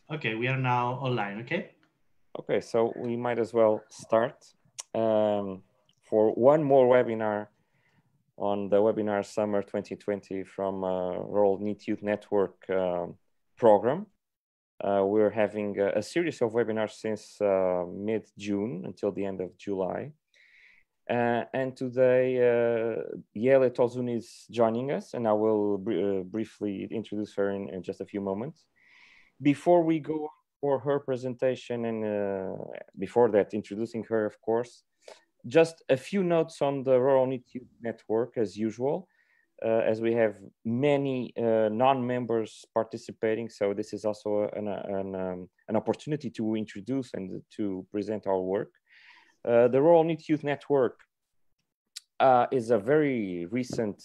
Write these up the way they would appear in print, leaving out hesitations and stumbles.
Okay, we are now online, okay? Okay, so we might as well start um, for one more webinar on the Webinar Summer 2020 from Rural Neat Youth Network program. We're having a series of webinars since mid-June until the end of July. And today, Yele Tozun is joining us, and I will briefly introduce her in just a few moments. Before we go for her presentation and before that, introducing her, of course, just a few notes on the Rural Neat Youth Network as usual, as we have many non-members participating. So this is also an opportunity to introduce and to present our work. The Rural Neat Youth Network is a very recent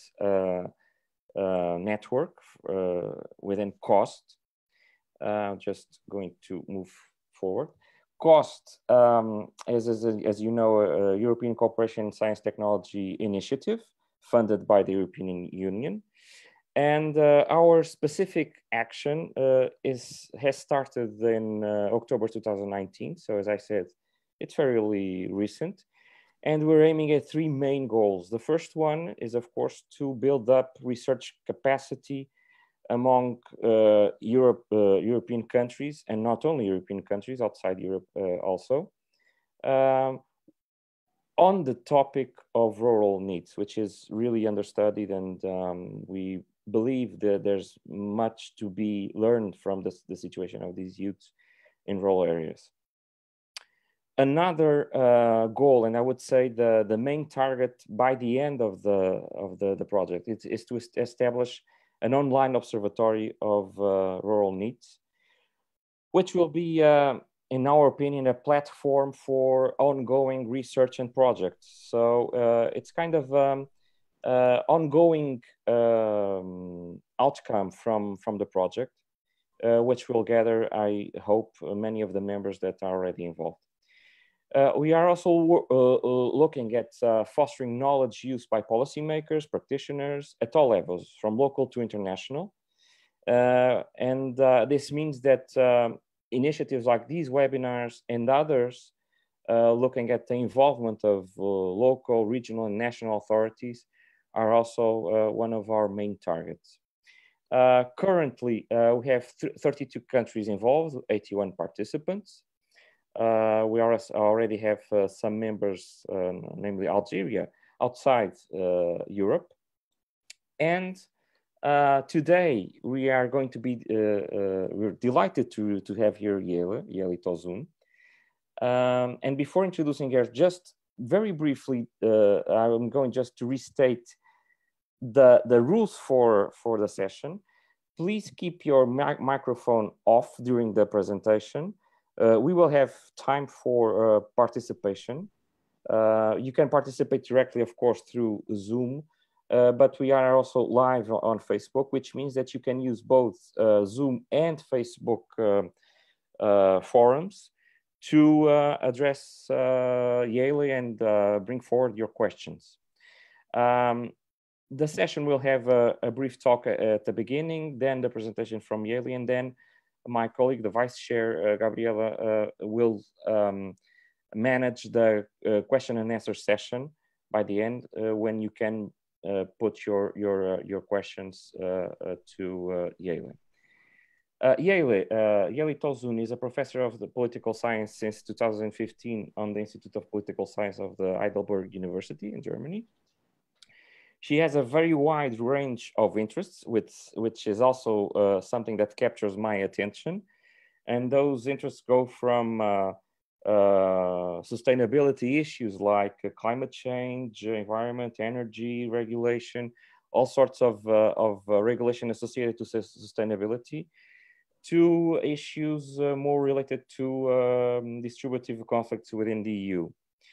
network within COST. Just going to move forward. COST as you know, a European Cooperation Science Technology Initiative funded by the European Union. And our specific action has started in October 2019. So as I said, it's fairly recent. And we're aiming at three main goals. The first one is, of course, to build up research capacity among European countries, and not only European countries, outside Europe also, on the topic of rural needs, which is really understudied, and we believe that there's much to be learned from the situation of these youths in rural areas. Another goal, and I would say the main target by the end of the project, is to establish an online observatory of rural needs, which will be, in our opinion, a platform for ongoing research and projects. So it's kind of ongoing outcome from the project, which will gather, I hope, many of the members that are already involved. We are also looking at fostering knowledge use by policymakers, practitioners at all levels, from local to international. And this means that initiatives like these webinars and others looking at the involvement of local, regional, and national authorities are also one of our main targets. Currently, we have 32 countries involved, 81 participants. We already have some members, namely Algeria, outside Europe. And today we are going to be, we're delighted to have here Yele Tozun. And before introducing her, just very briefly, I'm going just to restate the rules for the session. Please keep your microphone off during the presentation. We will have time for participation. You can participate directly, of course, through Zoom, but we are also live on Facebook, which means that you can use both Zoom and Facebook forums to address Yele and bring forward your questions. The session will have a brief talk at the beginning, then the presentation from Yele, and then my colleague, the Vice Chair, Gabriela, will manage the question and answer session by the end, when you can put your questions to Yele. Yele Tozun is a professor of the political science since 2015 on the Institute of Political Science of the Heidelberg University in Germany. She has a very wide range of interests, which is also something that captures my attention. And those interests go from sustainability issues like climate change, environment, energy regulation, all sorts of regulation associated to sustainability, to issues more related to distributive conflicts within the EU.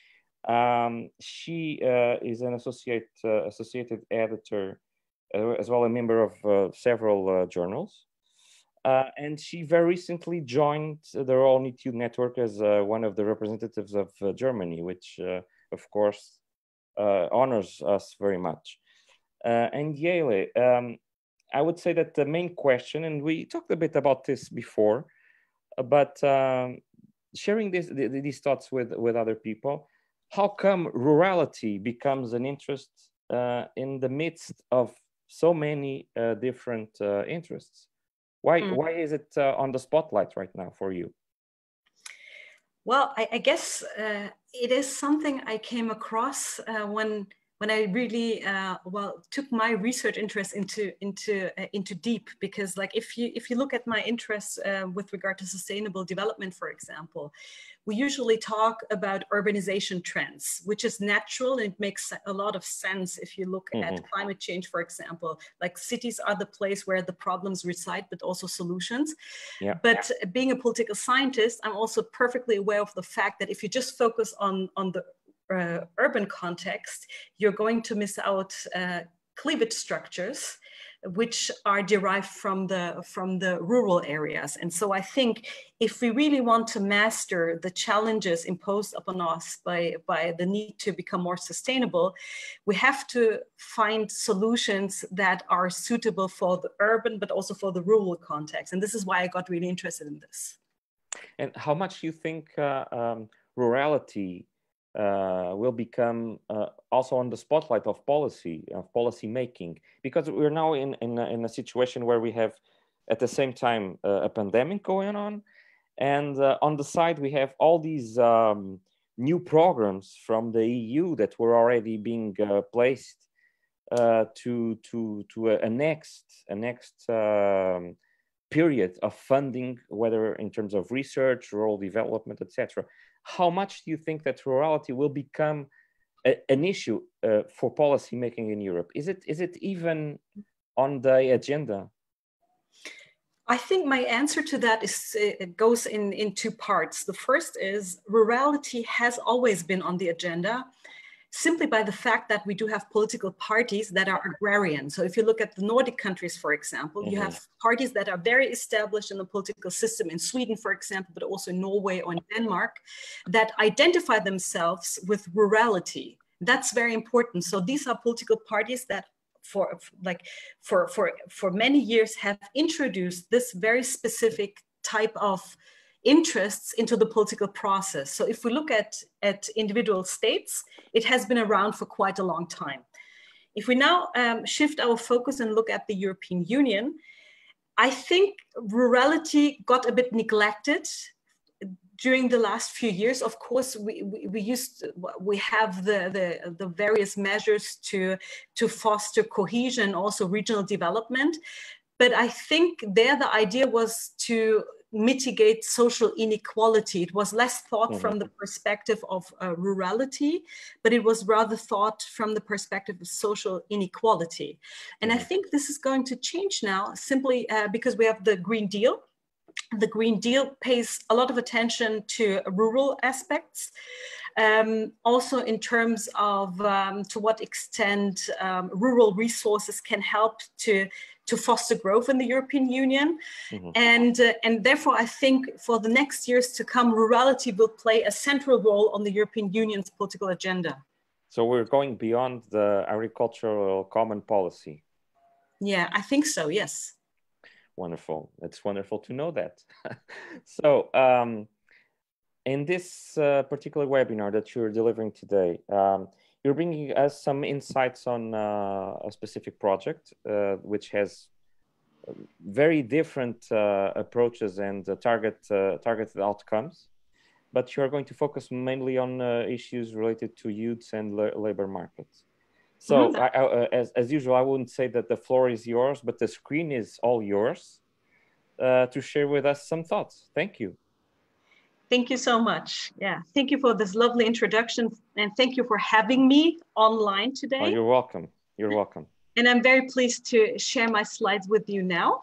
She is an associated editor, as well a member of several journals. And she very recently joined the Rural Neat Youth Network as one of the representatives of Germany, which of course honors us very much. And Yele, I would say that the main question, and we talked a bit about this before, but sharing these thoughts with other people, how come rurality becomes an interest in the midst of so many different interests? Why is it on the spotlight right now for you? Well, I guess it is something I came across when I really took my research interest into deep, because like if you look at my interests with regard to sustainable development, for example, we usually talk about urbanization trends, which is natural and it makes a lot of sense if you look at climate change, for example. Like cities are the place where the problems reside, but also solutions. Yeah. But being a political scientist, I'm also perfectly aware of the fact that if you just focus on the urban context, you're going to miss out cleavage structures which are derived from the rural areas. And so I think if we really want to master the challenges imposed upon us by the need to become more sustainable, we have to find solutions that are suitable for the urban, but also for the rural context. And this is why I got really interested in this. And how much do you think rurality will become also on the spotlight of policy making, because we're now in a situation where we have at the same time a pandemic going on, and on the side we have all these new programs from the EU that were already being placed to a next period of funding, whether in terms of research, rural development, etc. How much do you think that rurality will become an issue for policy making in Europe? Is it even on the agenda? I think my answer to that is it goes in two parts. The first is rurality has always been on the agenda, simply by the fact that we do have political parties that are agrarian. So if you look at the Nordic countries, for example, you have parties that are very established in the political system in Sweden, for example, but also in Norway or in Denmark, that identify themselves with rurality. That's very important. So these are political parties that for many years have introduced this very specific type of interests into the political process. So if we look at individual states, it has been around for quite a long time. If we now shift our focus and look at the European Union, I think rurality got a bit neglected during the last few years. Of course, we have the various measures to foster cohesion, also regional development. But I think there the idea was to mitigate social inequality. It was less thought from the perspective of rurality, but it was rather thought from the perspective of social inequality. And I think this is going to change now, simply because we have the Green Deal. The Green Deal pays a lot of attention to rural aspects, also in terms of to what extent rural resources can help to foster growth in the European Union. And therefore, I think for the next years to come, rurality will play a central role on the European Union's political agenda. So we're going beyond the agricultural common policy. Yeah, I think so, yes. Wonderful. It's wonderful to know that. So in this particular webinar that you're delivering today, you're bringing us some insights on a specific project, which has very different approaches and targeted outcomes, but you're going to focus mainly on issues related to youths and labor markets. So as usual, I wouldn't say that the floor is yours, but the screen is all yours to share with us some thoughts. Thank you. Thank you so much. Yeah, thank you for this lovely introduction, and thank you for having me online today. Oh, you're welcome. You're welcome. And I'm very pleased to share my slides with you now.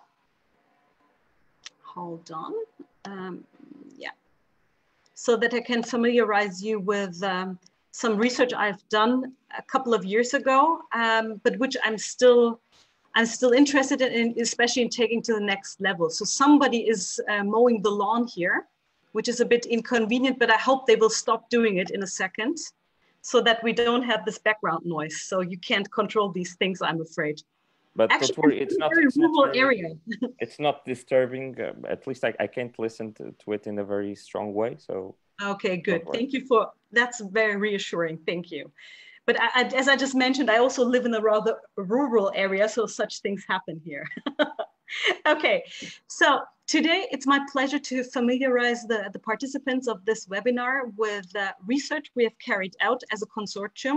Hold on. Yeah. So that I can familiarize you with some research I've done a couple of years ago, but which I'm still interested in, especially in taking to the next level. So somebody is mowing the lawn here, which is a bit inconvenient, but I hope they will stop doing it in a second so that we don't have this background noise. So you can't control these things, I'm afraid. But actually, don't worry, it's not very rural very, area. It's not disturbing. At least I can't listen to it in a very strong way. So okay, good. Thank you for that's very reassuring. Thank you. But as I just mentioned, I also live in a rather rural area, so such things happen here. Okay, so today it's my pleasure to familiarize the participants of this webinar with research we have carried out as a consortium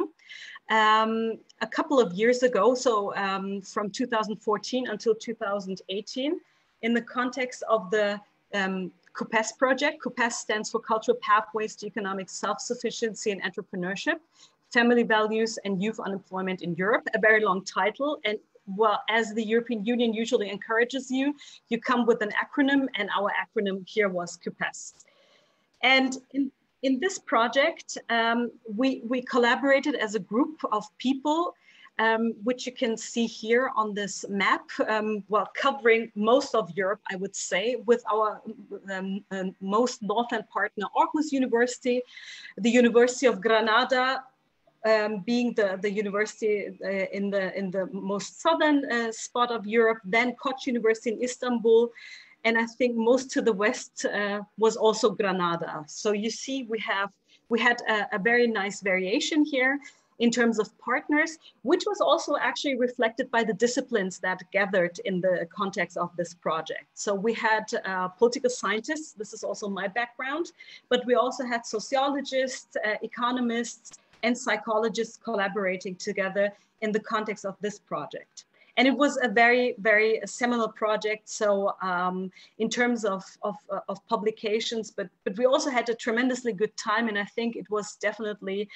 a couple of years ago, so from 2014 until 2018, in the context of the CUPES project. CUPES stands for Cultural Pathways to Economic Self-Sufficiency and Entrepreneurship, Family Values and Youth Unemployment in Europe, a very long title. And well, as the European Union usually encourages you, you come with an acronym, and our acronym here was CUPES. And in this project, we collaborated as a group of people, which you can see here on this map, well, covering most of Europe, I would say, with our most northern partner, Aarhus University, the University of Granada, being the university in the most southern spot of Europe, then Koç University in Istanbul, and I think most to the west was also Granada. So you see, we had a very nice variation here in terms of partners, which was also actually reflected by the disciplines that gathered in the context of this project. So we had political scientists, this is also my background, but we also had sociologists, economists, and psychologists collaborating together in the context of this project. And it was a very, very seminal project. So in terms of publications, but we also had a tremendously good time. And I think it was definitely,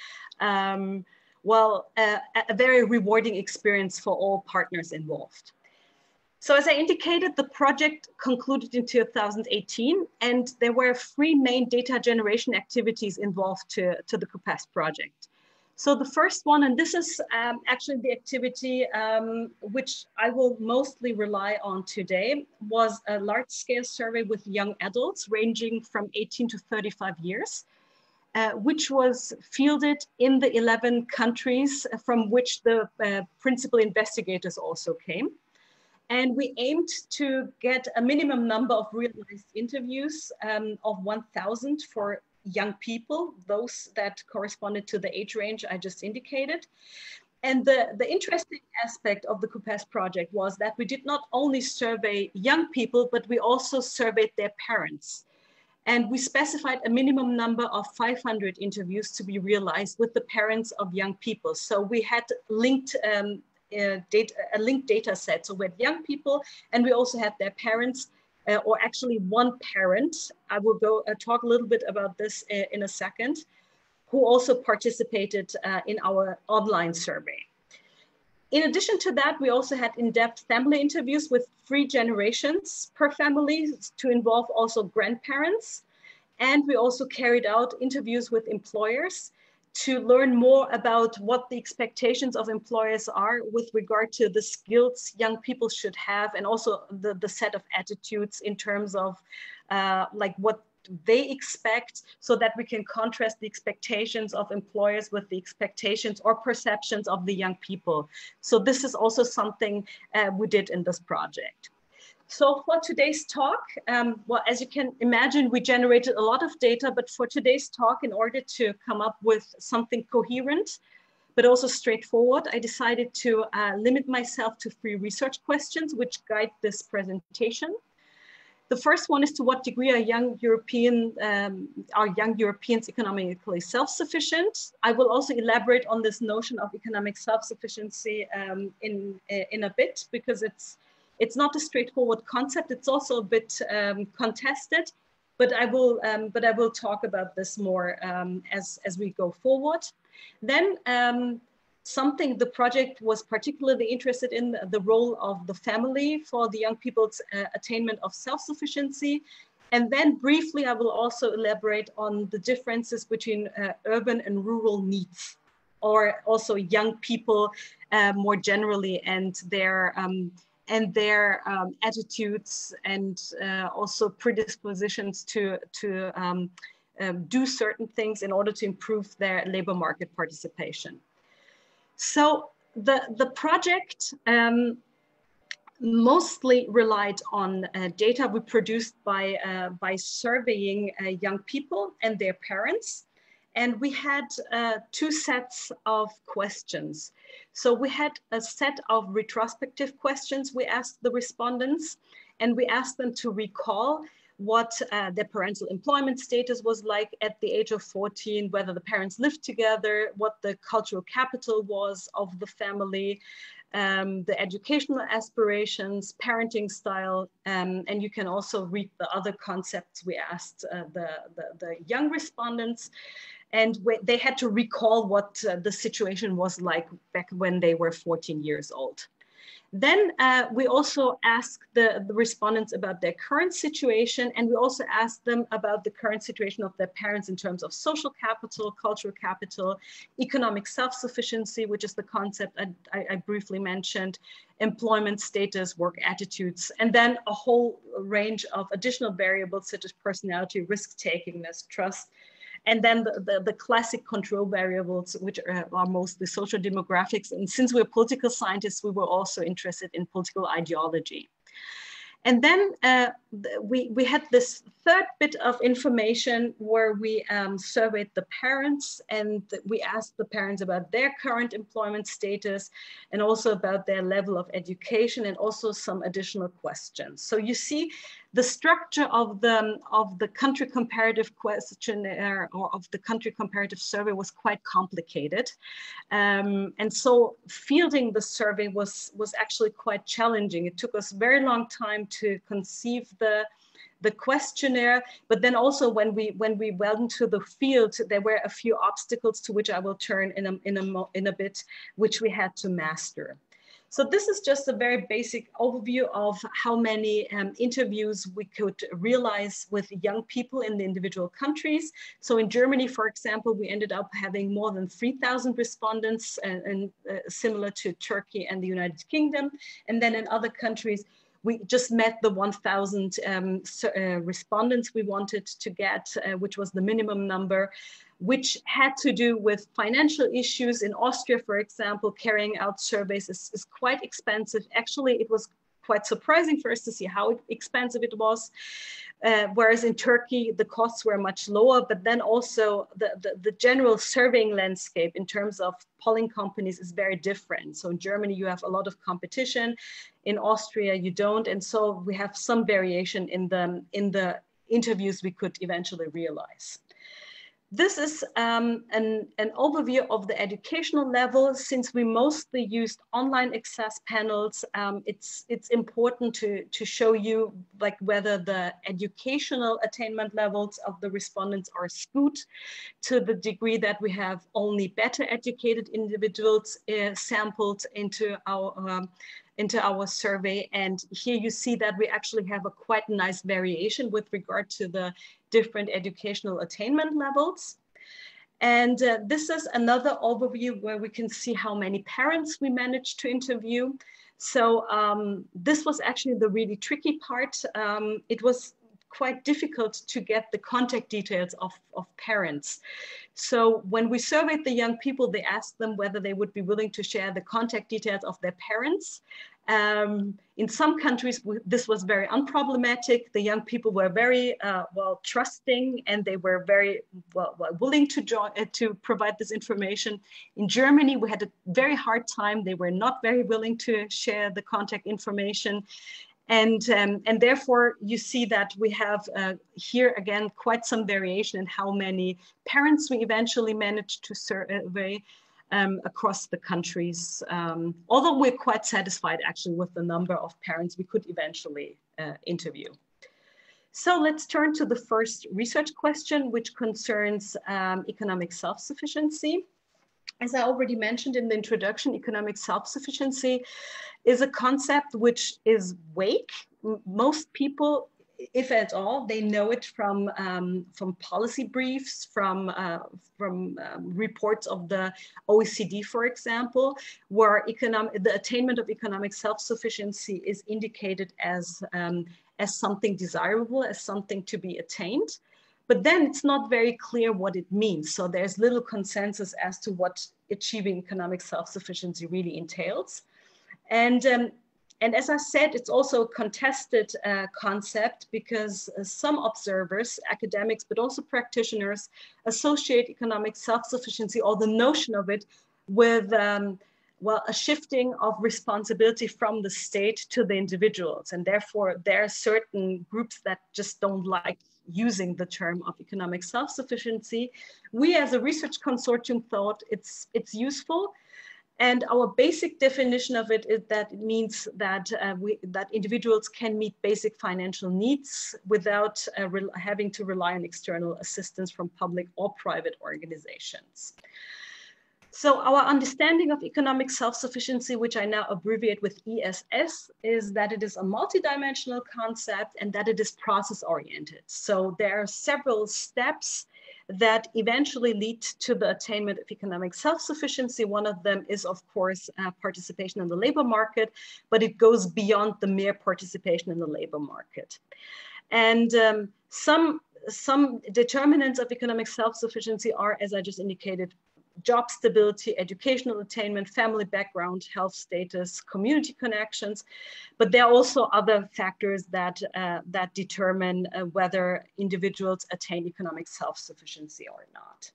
well, a very rewarding experience for all partners involved. So as I indicated, the project concluded in 2018, and there were 3 main data generation activities involved to the CUPES project. So the first one, and this is actually the activity which I will mostly rely on today, was a large-scale survey with young adults ranging from 18 to 35 years, which was fielded in the 11 countries from which the principal investigators also came. And we aimed to get a minimum number of realized interviews of 1,000 for young people, those that corresponded to the age range I just indicated. And the interesting aspect of the CUPES project was that we did not only survey young people, but we also surveyed their parents. And we specified a minimum number of 500 interviews to be realized with the parents of young people. So we had linked a linked data set. So we had young people, and we also had their parents, or actually one parent. I will go talk a little bit about this in a second, who also participated in our online survey. In addition to that, we also had in-depth family interviews with 3 generations per family to involve also grandparents. And we also carried out interviews with employers to learn more about what the expectations of employers are with regard to the skills young people should have, and also the set of attitudes in terms of like what they expect, so that we can contrast the expectations of employers with the expectations or perceptions of the young people. So this is also something we did in this project. So for today's talk, well, as you can imagine, we generated a lot of data, but for today's talk, in order to come up with something coherent, but also straightforward, I decided to limit myself to 3 research questions which guide this presentation. The first one is, to what degree are young Europeans economically self-sufficient? I will also elaborate on this notion of economic self-sufficiency in a bit, because it's not a straightforward concept. It's also a bit contested, but I will talk about this more as we go forward. Then something the project was particularly interested in, the role of the family for the young people's attainment of self-sufficiency. And then briefly, I will also elaborate on the differences between urban and rural needs, or also young people more generally, and their attitudes and also predispositions to do certain things in order to improve their labor market participation. So the project mostly relied on data we produced by surveying young people and their parents. And we had two sets of questions. So we had a set of retrospective questions we asked the respondents, and we asked them to recall what their parental employment status was like at the age of 14, whether the parents lived together, what the cultural capital was of the family, the educational aspirations, parenting style, and you can also read the other concepts we asked the young respondents. And they had to recall what the situation was like back when they were 14 years old. Then we also asked the respondents about their current situation, and we also asked them about the current situation of their parents in terms of social capital, cultural capital, economic self-sufficiency, which is the concept I briefly mentioned, employment status, work attitudes, and then a whole range of additional variables such as personality, risk-takingness, trust, and then the classic control variables, which are mostly social demographics. And since we're political scientists, we were also interested in political ideology. And then we had this third bit of information where we surveyed the parents, and we asked the parents about their current employment status and also about their level of education, and also some additional questions. So you see the structure of the country comparative questionnaire, or of the country comparative survey, was quite complicated. And so fielding the survey was actually quite challenging. It took us a very long time to conceive the questionnaire, but then also when we went into the field, there were a few obstacles to which I will turn in a bit, which we had to master. So this is just a very basic overview of how many interviews we could realize with young people in the individual countries. So in Germany, for example, we ended up having more than 3,000 respondents, and similar to Turkey and the United Kingdom. And then in other countries, we just met the 1,000 respondents we wanted to get, which was the minimum number, which had to do with financial issues. In Austria, for example, carrying out surveys is quite expensive. Actually, it was quite surprising for us to see how expensive it was. Whereas in Turkey, the costs were much lower, but then also the general surveying landscape in terms of polling companies is very different. So in Germany, you have a lot of competition. In Austria, you don't. And so we have some variation in the interviews we could eventually realize. This is an overview of the educational level. Since we mostly used online access panels, it's important to show you like whether the educational attainment levels of the respondents are skewed to the degree that we have only better educated individuals sampled into our survey. And here you see that we actually have a quite nice variation with regard to the different educational attainment levels. And this is another overview where we can see how many parents we managed to interview. So this was actually the really tricky part. It was quite difficult to get the contact details of parents. So when we surveyed the young people, they asked them whether they would be willing to share the contact details of their parents. In some countries, this was very unproblematic. The young people were very trusting, and they were very willing to provide this information. In Germany, we had a very hard time. They were not very willing to share the contact information. And therefore, you see that we have here again quite some variation in how many parents we eventually managed to survey across the countries. Although we're quite satisfied actually with the number of parents we could eventually interview. So let's turn to the first research question, which concerns economic self-sufficiency. As I already mentioned in the introduction, economic self-sufficiency is a concept which is vague. Most people, if at all, they know it from policy briefs, from reports of the OECD, for example, where the attainment of economic self-sufficiency is indicated as something desirable, as something to be attained. But then it's not very clear what it means. So there's little consensus as to what achieving economic self-sufficiency really entails. And And as I said, it's also a contested concept because some observers, academics, but also practitioners associate economic self-sufficiency or the notion of it with well, a shifting of responsibility from the state to the individuals. And therefore, there are certain groups that just don't like using the term of economic self-sufficiency. We as a research consortium thought it's useful. And our basic definition of it is that it means that, that individuals can meet basic financial needs without having to rely on external assistance from public or private organizations. So our understanding of economic self-sufficiency, which I now abbreviate with ESS, is that it is a multidimensional concept and that it is process-oriented. So there are several steps that eventually lead to the attainment of economic self-sufficiency. One of them is, of course, participation in the labor market, but it goes beyond the mere participation in the labor market. And some determinants of economic self-sufficiency are, as I just indicated, job stability, educational attainment, family background, health status, community connections. But there are also other factors that, that determine whether individuals attain economic self-sufficiency or not.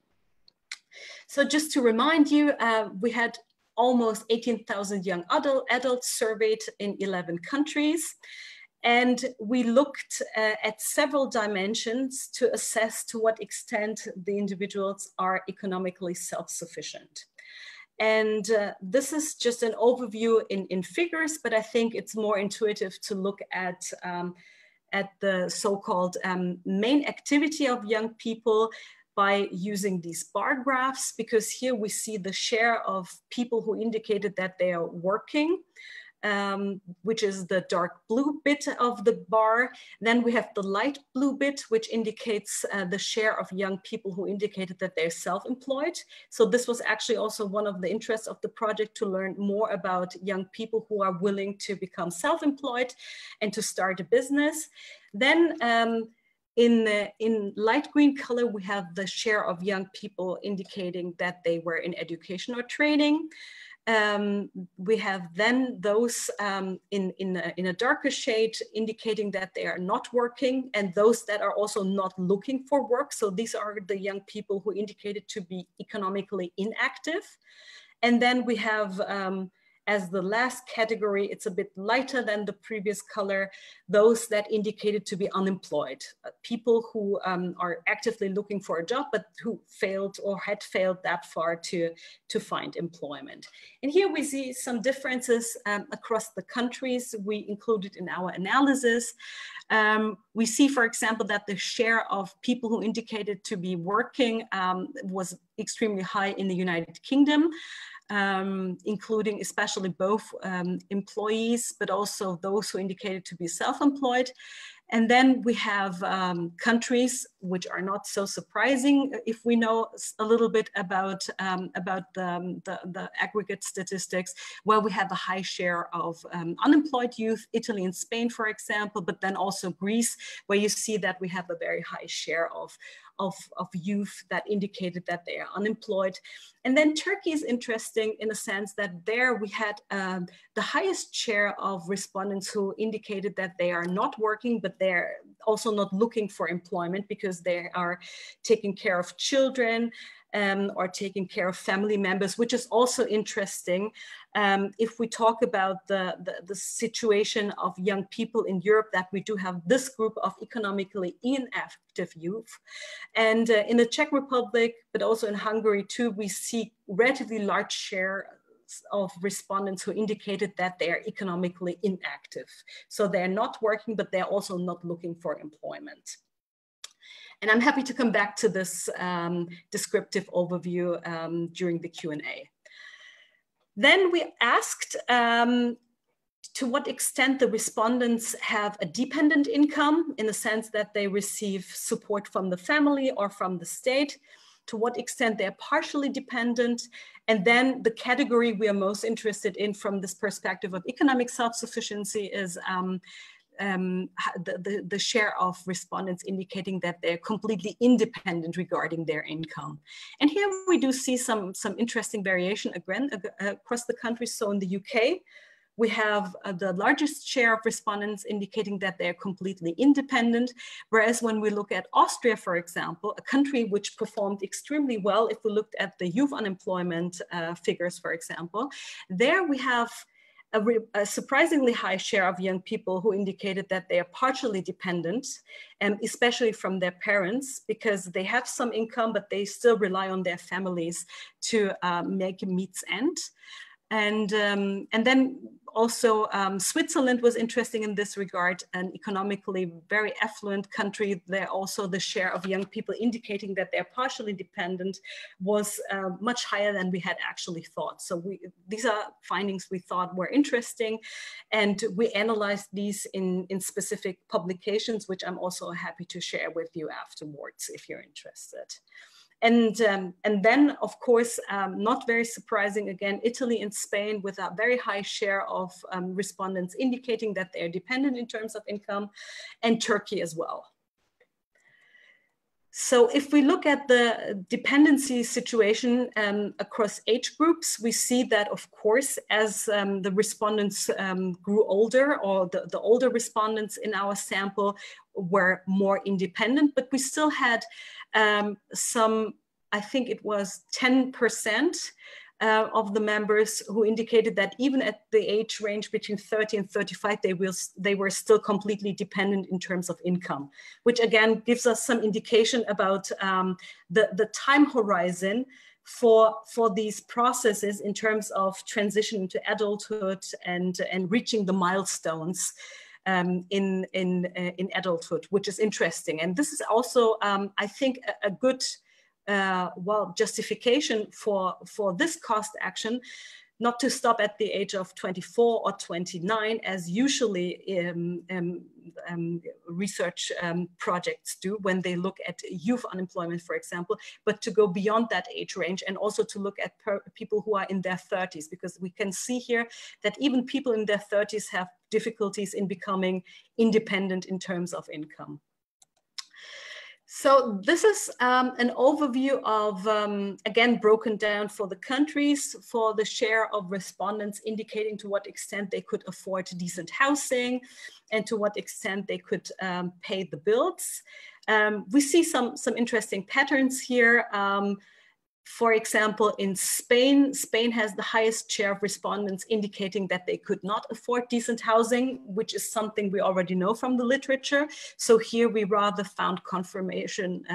So just to remind you, we had almost 18,000 young adults surveyed in 11 countries. And we looked at several dimensions to assess to what extent the individuals are economically self-sufficient. And this is just an overview in figures, but I think it's more intuitive to look at the so-called main activity of young people by using these bar graphs, because here we see the share of people who indicated that they are working, which is the dark blue bit of the bar. Then we have the light blue bit, which indicates the share of young people who indicated that they're self-employed. So this was actually also one of the interests of the project, to learn more about young people who are willing to become self-employed and to start a business. Then in light green color, we have the share of young people indicating that they were in education or training. We have then those in a darker shade indicating that they are not working, and those that are also not looking for work. So these are the young people who indicated to be economically inactive. And then we have, as the last category, it's a bit lighter than the previous color, those that indicated to be unemployed, people who are actively looking for a job, but who failed or had failed that far to find employment. And here we see some differences across the countries we included in our analysis. We see, for example, that the share of people who indicated to be working was extremely high in the United Kingdom. Including especially both employees, but also those who indicated to be self-employed. And then we have countries which are not so surprising if we know a little bit about the aggregate statistics, where we have a high share of unemployed youth, Italy and Spain, for example, but then also Greece, where you see that we have a very high share of youth that indicated that they are unemployed. And then Turkey is interesting in a sense that there we had the highest share of respondents who indicated that they are not working, but they're also not looking for employment because they are taking care of children or taking care of family members, which is also interesting. If we talk about the situation of young people in Europe, that we do have this group of economically inactive youth. And in the Czech Republic, but also in Hungary too, we see relatively large share of respondents who indicated that they are economically inactive. So they're not working, but they're also not looking for employment. And I'm happy to come back to this descriptive overview during the Q&A. Then we asked to what extent the respondents have a dependent income, in the sense that they receive support from the family or from the state, to what extent they're partially dependent. And then the category we are most interested in from this perspective of economic self-sufficiency is the share of respondents indicating that they're completely independent regarding their income. And here we do see some interesting variation again across the country. So in the UK, we have the largest share of respondents indicating that they're completely independent. Whereas when we look at Austria, for example, a country which performed extremely well, if we looked at the youth unemployment figures, for example, there we have a surprisingly high share of young people who indicated that they are partially dependent, especially from their parents, because they have some income, but they still rely on their families to make meets end. And then also Switzerland was interesting in this regard, an economically very affluent country. There also the share of young people indicating that they're partially dependent was much higher than we had actually thought. So these are findings we thought were interesting, and we analyzed these in specific publications, which I'm also happy to share with you afterwards if you're interested. And then, of course, not very surprising, again, Italy and Spain with a very high share of respondents indicating that they're dependent in terms of income, and Turkey as well. So if we look at the dependency situation across age groups, we see that, of course, as the respondents grew older, or the older respondents in our sample were more independent, but we still had some, I think it was 10% of the members who indicated that even at the age range between 30 and 35, they were still completely dependent in terms of income, which again gives us some indication about the time horizon for these processes in terms of transition into adulthood and reaching the milestones in adulthood, which is interesting. And this is also, I think, a good justification for this cost action, not to stop at the age of 24 or 29, as usually research projects do when they look at youth unemployment, for example, but to go beyond that age range and also to look at people who are in their 30s, because we can see here that even people in their 30s have difficulties in becoming independent in terms of income. So this is an overview of, again, broken down for the countries, for the share of respondents indicating to what extent they could afford decent housing and to what extent they could pay the bills. We see some interesting patterns here. For example, in Spain, Spain has the highest share of respondents indicating that they could not afford decent housing, which is something we already know from the literature. So here we rather found confirming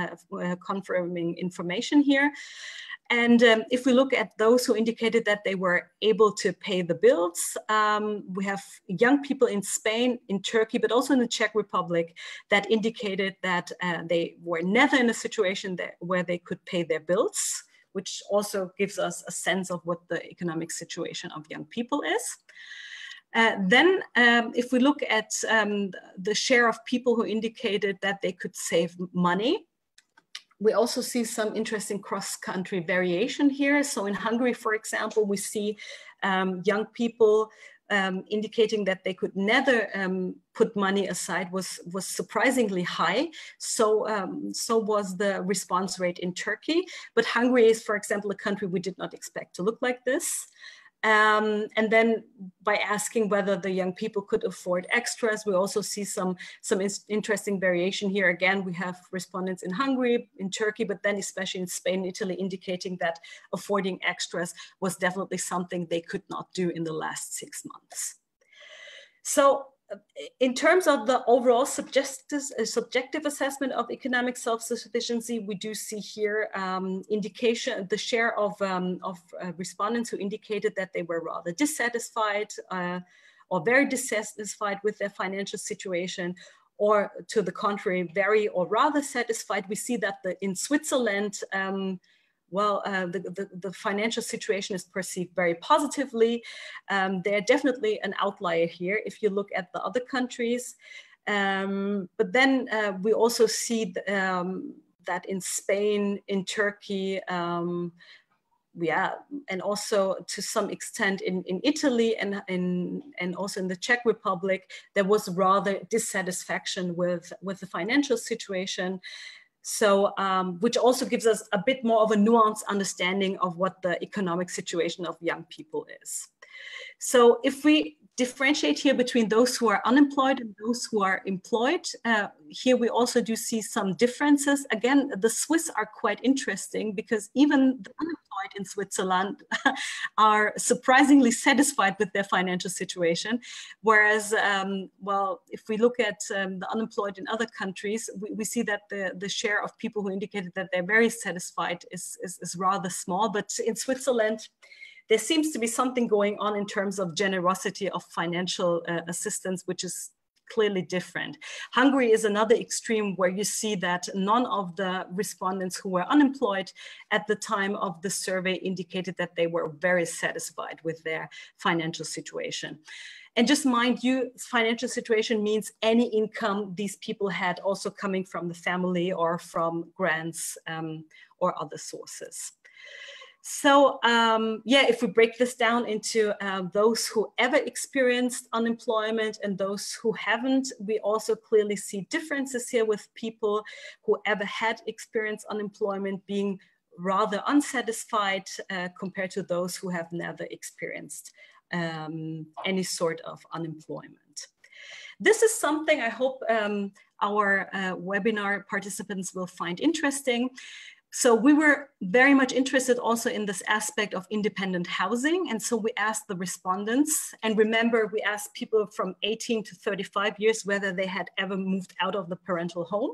information here. And if we look at those who indicated that they were able to pay the bills, we have young people in Spain, in Turkey, but also in the Czech Republic that indicated that they were never in a situation where they could pay their bills, which also gives us a sense of what the economic situation of young people is. Then if we look at the share of people who indicated that they could save money, we also see some interesting cross-country variation here. So in Hungary, for example, we see young people indicating that they could never put money aside was surprisingly high. So was the response rate in Turkey. But Hungary is, for example, a country we did not expect to look like this. And then by asking whether the young people could afford extras, we also see some interesting variation here. Again, we have respondents in Hungary, in Turkey, but then especially in Spain, Italy, indicating that affording extras was definitely something they could not do in the last 6 months. So in terms of the overall subjective assessment of economic self-sufficiency, we do see here indication, the share of respondents who indicated that they were rather dissatisfied or very dissatisfied with their financial situation, or to the contrary, very or rather satisfied. We see that in Switzerland, the financial situation is perceived very positively. They're definitely an outlier here if you look at the other countries. But then we also see that in Spain, in Turkey, and also to some extent in Italy and also in the Czech Republic, there was rather dissatisfaction with the financial situation. So, which also gives us a bit more of a nuanced understanding of what the economic situation of young people is. So if we differentiate here between those who are unemployed and those who are employed. Here we also do see some differences. Again, the Swiss are quite interesting because even the unemployed in Switzerland are surprisingly satisfied with their financial situation. Whereas, well, if we look at the unemployed in other countries, we see that the share of people who indicated that they're very satisfied is rather small. But in Switzerland, there seems to be something going on in terms of generosity of financial assistance, which is clearly different. Hungary is another extreme where you see that none of the respondents who were unemployed at the time of the survey indicated that they were very satisfied with their financial situation. And just mind you, financial situation means any income these people had also coming from the family or from grants or other sources. So yeah, if we break this down into those who ever experienced unemployment and those who haven't, we also clearly see differences here with people who ever had experienced unemployment being rather unsatisfied compared to those who have never experienced any sort of unemployment. This is something I hope our webinar participants will find interesting. So we were very much interested also in this aspect of independent housing. And so we asked the respondents, and remember, we asked people from 18 to 35 years whether they had ever moved out of the parental home.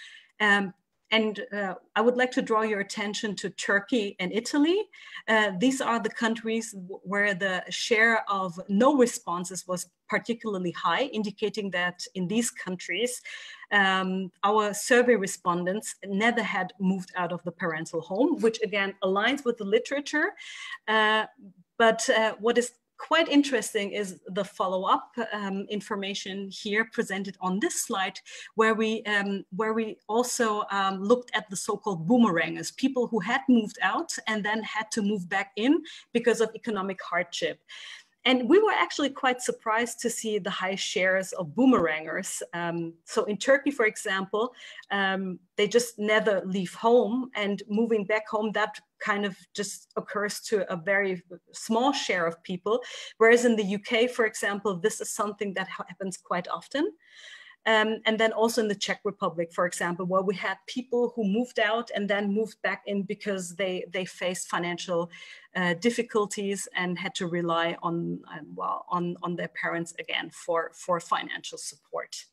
I would like to draw your attention to Turkey and Italy. These are the countries where the share of no responses was particularly high, indicating that in these countries, our survey respondents never had moved out of the parental home, which again aligns with the literature. But what is quite interesting is the follow-up information here presented on this slide, where we also looked at the so-called boomerangers, people who had moved out and then had to move back in because of economic hardship. And we were actually quite surprised to see the high shares of boomerangers. So in Turkey, for example, they just never leave home, and moving back home, that kind of just occurs to a very small share of people. Whereas in the UK, for example, this is something that happens quite often. And then also in the Czech Republic, for example, where we had people who moved out and then moved back in because they faced financial difficulties and had to rely on, well, on their parents again for financial support.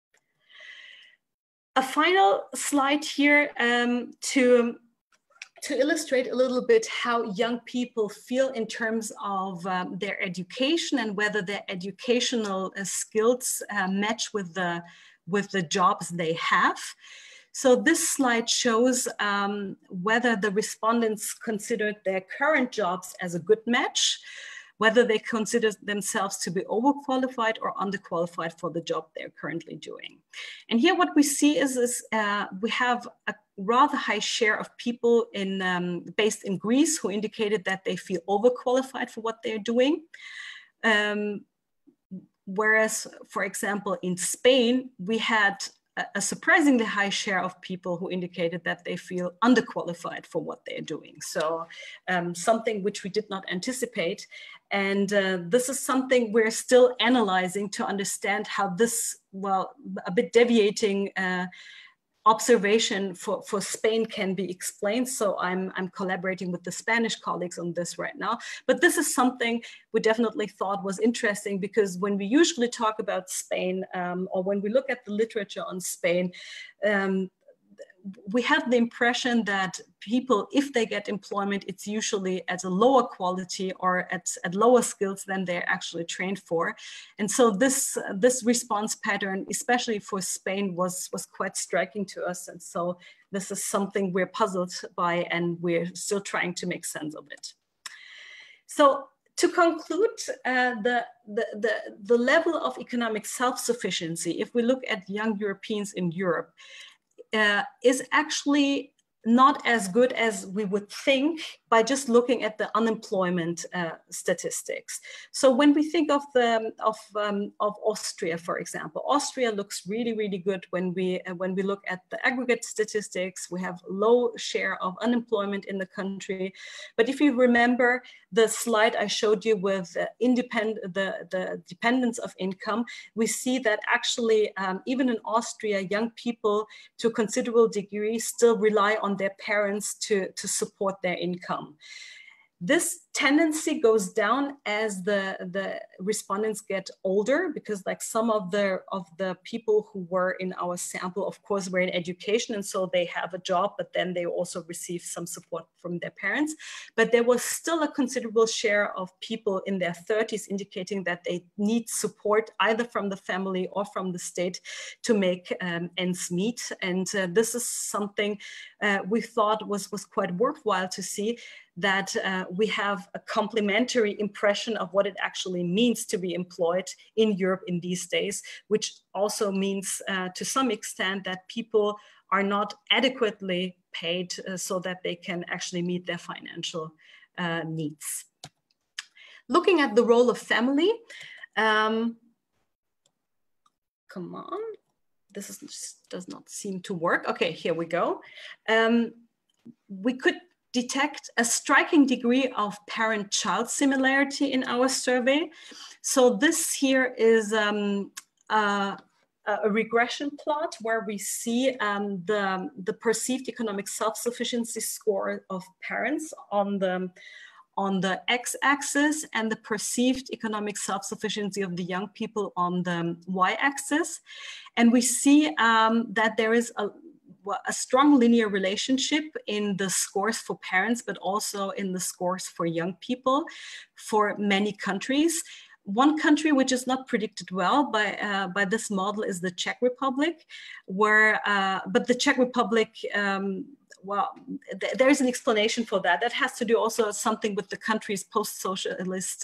A final slide here to illustrate a little bit how young people feel in terms of their education and whether their educational skills match with the jobs they have. So this slide shows whether the respondents considered their current jobs as a good match, whether they consider themselves to be overqualified or underqualified for the job they're currently doing. And here what we see is we have a rather high share of people based in Greece who indicated that they feel overqualified for what they're doing. Whereas, for example, in Spain, we had a surprisingly high share of people who indicated that they feel underqualified for what they're doing. So something which we did not anticipate. And this is something we're still analyzing to understand how this, well, a bit deviating observation for Spain can be explained. So I'm collaborating with the Spanish colleagues on this right now. But this is something we definitely thought was interesting, because when we usually talk about Spain or when we look at the literature on Spain, we have the impression that people, if they get employment, it's usually at a lower quality or at lower skills than they're actually trained for. And so this response pattern, especially for Spain, was quite striking to us. And so this is something we're puzzled by, and we're still trying to make sense of it. So to conclude, the level of economic self-sufficiency, if we look at young Europeans in Europe, is actually not as good as we would think by just looking at the unemployment statistics. So when we think of Austria, for example, Austria looks really, really good when we look at the aggregate statistics. We have low share of unemployment in the country. But if you remember the slide I showed you with the dependence of income, we see that actually even in Austria, young people to a considerable degree still rely on their parents to support their income. This tendency goes down as the respondents get older, because like some of the people who were in our sample, of course, were in education, and so they have a job, but then they also receive some support from their parents. But there was still a considerable share of people in their 30s indicating that they need support either from the family or from the state to make ends meet. And this is something we thought was quite worthwhile to see, that we have a complementary impression of what it actually means to be employed in Europe in these days, which also means to some extent that people are not adequately paid so that they can actually meet their financial needs. Looking at the role of family, come on, this does not seem to work. Okay, here we go. We could detect a striking degree of parent-child similarity in our survey. So this here is a regression plot where we see the perceived economic self-sufficiency score of parents on the x-axis and the perceived economic self-sufficiency of the young people on the y-axis. And we see that there is a strong linear relationship in the scores for parents, but also in the scores for young people for many countries. One country which is not predicted well by this model is the Czech Republic, where, but the Czech Republic, well, there is an explanation for that. That has to do also something with the country's post-socialist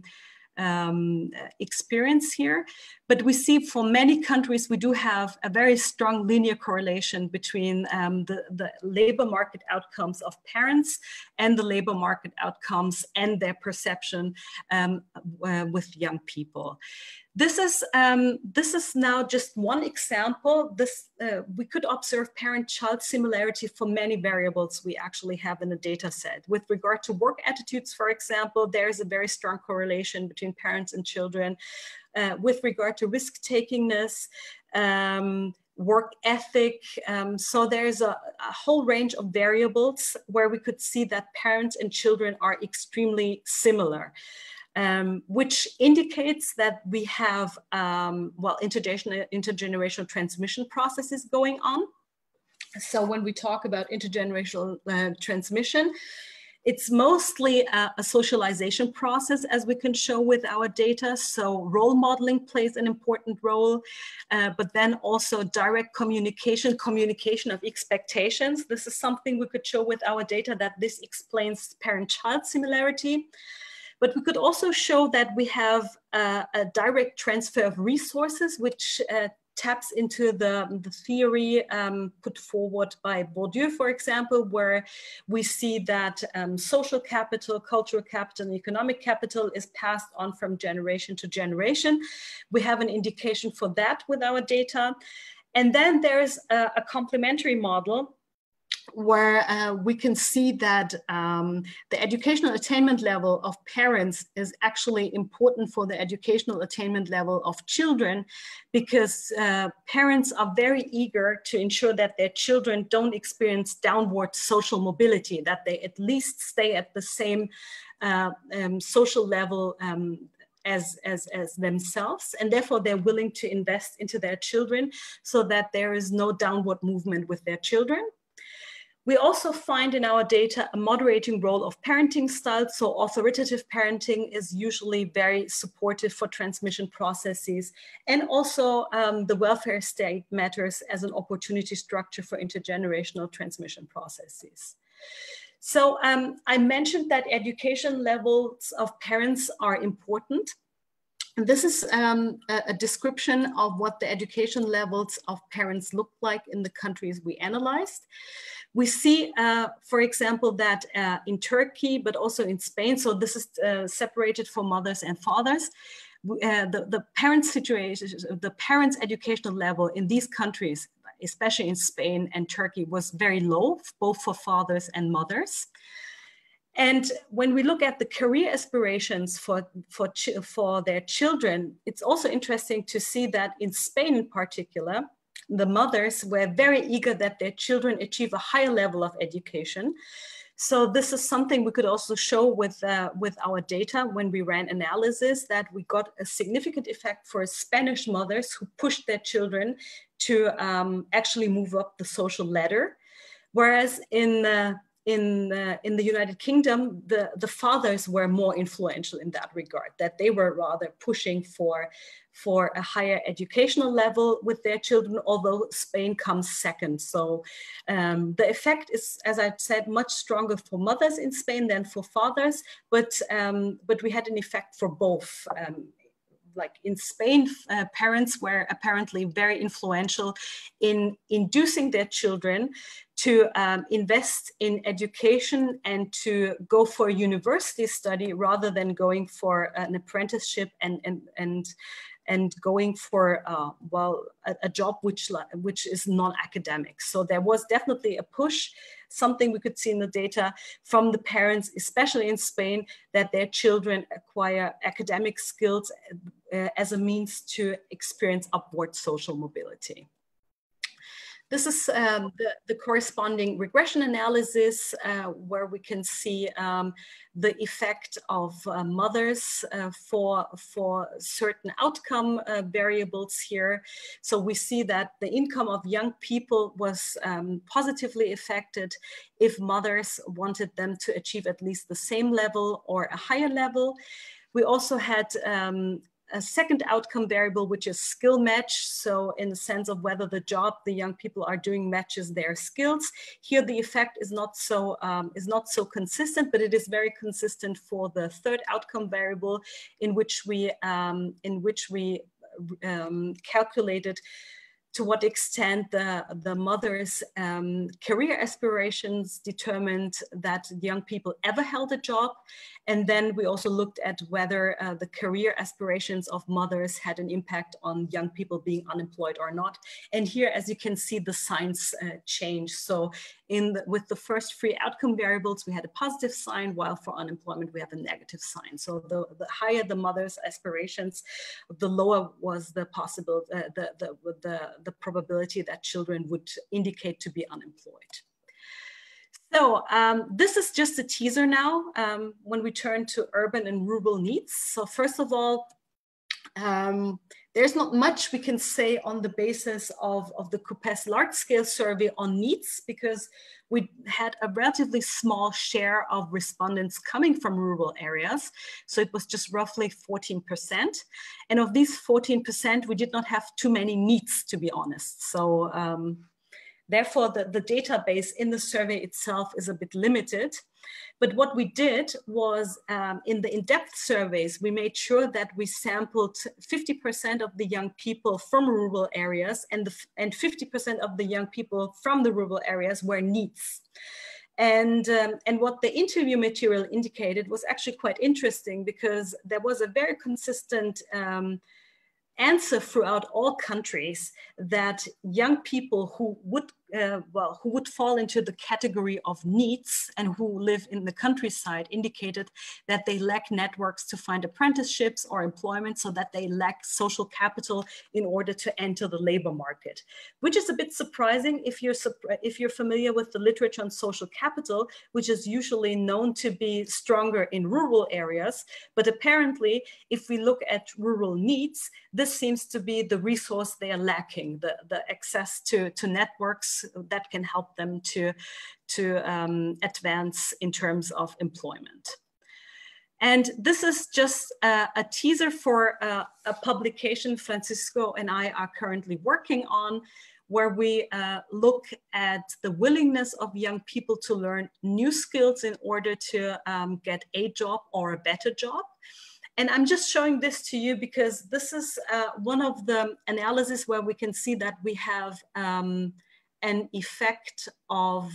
experience here. But we see for many countries, we do have a very strong linear correlation between the labor market outcomes of parents and the labor market outcomes and their perception with young people. This is now just one example. We could observe parent-child similarity for many variables we actually have in the data set. With regard to work attitudes, for example, there's a very strong correlation between parents and children. With regard to risk-takingness, work ethic. So there's a whole range of variables where we could see that parents and children are extremely similar. Which indicates that we have, well, intergenerational transmission processes going on. So when we talk about intergenerational transmission, it's mostly a socialization process, as we can show with our data. So role modeling plays an important role, but then also direct communication of expectations. This is something we could show with our data, that this explains parent-child similarity. But we could also show that we have a direct transfer of resources, which taps into the theory put forward by Bourdieu, for example, where we see that social capital, cultural capital, and economic capital is passed on from generation to generation. We have an indication for that with our data. And then there's a complementary model where we can see that the educational attainment level of parents is actually important for the educational attainment level of children, because parents are very eager to ensure that their children don't experience downward social mobility, that they at least stay at the same social level as themselves, and therefore they're willing to invest into their children so that there is no downward movement with their children. We also find in our data a moderating role of parenting styles. So authoritative parenting is usually very supportive for transmission processes. And also the welfare state matters as an opportunity structure for intergenerational transmission processes. So I mentioned that education levels of parents are important. And this is a description of what the education levels of parents look like in the countries we analyzed. We see, for example, that in Turkey, but also in Spain, so this is separated for mothers and fathers, the parents' situation, the parents' educational level in these countries, especially in Spain and Turkey, was very low, both for fathers and mothers. And when we look at the career aspirations for their children, it's also interesting to see that in Spain in particular, the mothers were very eager that their children achieve a higher level of education. So this is something we could also show with our data when we ran analysis, that we got a significant effect for Spanish mothers who pushed their children to actually move up the social ladder. Whereas in the United Kingdom, the fathers were more influential in that regard, that they were rather pushing for a higher educational level with their children, although Spain comes second. So the effect is, as I've said, much stronger for mothers in Spain than for fathers, but we had an effect for both. Like in Spain, parents were apparently very influential in inducing their children to invest in education and to go for a university study rather than going for an apprenticeship and going for a job which is non-academic. So there was definitely a push, something we could see in the data from the parents, especially in Spain, that their children acquire academic skills as a means to experience upward social mobility. This is the corresponding regression analysis where we can see the effect of mothers for certain outcome variables here. So we see that the income of young people was positively affected if mothers wanted them to achieve at least the same level or a higher level. We also had a second outcome variable, which is skill match. So in the sense of whether the job the young people are doing matches their skills. Here, the effect is not so consistent, but it is very consistent for the third outcome variable, in which we calculated to what extent the mother's career aspirations determined that young people ever held a job. And then we also looked at whether the career aspirations of mothers had an impact on young people being unemployed or not. And here, as you can see, the signs change. So with the first three outcome variables, we had a positive sign, while for unemployment, we have a negative sign. So the higher the mother's aspirations, the lower was the possible, the probability that children would indicate to be unemployed. So this is just a teaser now when we turn to urban and rural needs. So first of all, there's not much we can say on the basis of the CUPES large-scale survey on needs, because we had a relatively small share of respondents coming from rural areas. So it was just roughly 14%. And of these 14%, we did not have too many needs, to be honest. So therefore, the database in the survey itself is a bit limited. But what we did was in the in-depth surveys, we made sure that we sampled 50% of the young people from rural areas, and 50% of the young people from the rural areas were needs. And what the interview material indicated was actually quite interesting, because there was a very consistent answer throughout all countries that young people who would fall into the category of needs and who live in the countryside indicated that they lack networks to find apprenticeships or employment, so that they lack social capital in order to enter the labor market, which is a bit surprising if you're familiar with the literature on social capital, which is usually known to be stronger in rural areas. But apparently, if we look at rural needs, this seems to be the resource they are lacking, the access to networks that can help them to advance in terms of employment. And this is just a teaser for a publication Francisco and I are currently working on, where we look at the willingness of young people to learn new skills in order to get a job or a better job. And I'm just showing this to you because this is one of the analyses where we can see that we have an effect of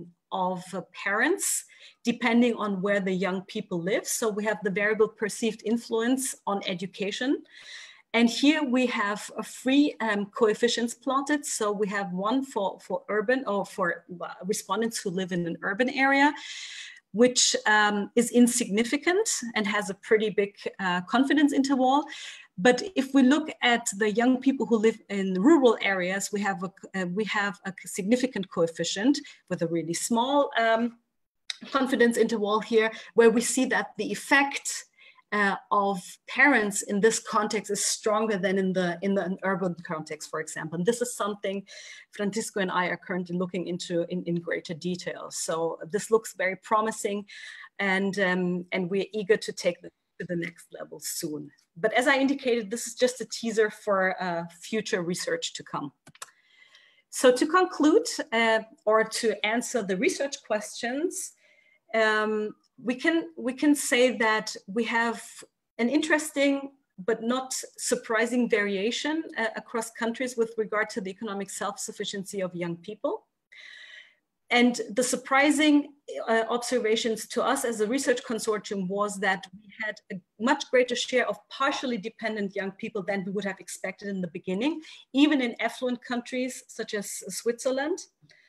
parents depending on where the young people live. So we have the variable perceived influence on education. And here we have three coefficients plotted. So we have one for urban, or for respondents who live in an urban area, which is insignificant and has a pretty big confidence interval. But if we look at the young people who live in rural areas, we have a significant coefficient with a really small confidence interval here, where we see that the effect of parents in this context is stronger than in the urban context, for example. And this is something Francisco and I are currently looking into in greater detail. So this looks very promising, and we're eager to take it to the next level soon. But as I indicated, this is just a teaser for future research to come. So to conclude, or to answer the research questions, we can say that we have an interesting but not surprising variation across countries with regard to the economic self-sufficiency of young people. And the surprising observations to us as a research consortium was that we had a much greater share of partially dependent young people than we would have expected in the beginning, even in affluent countries such as Switzerland.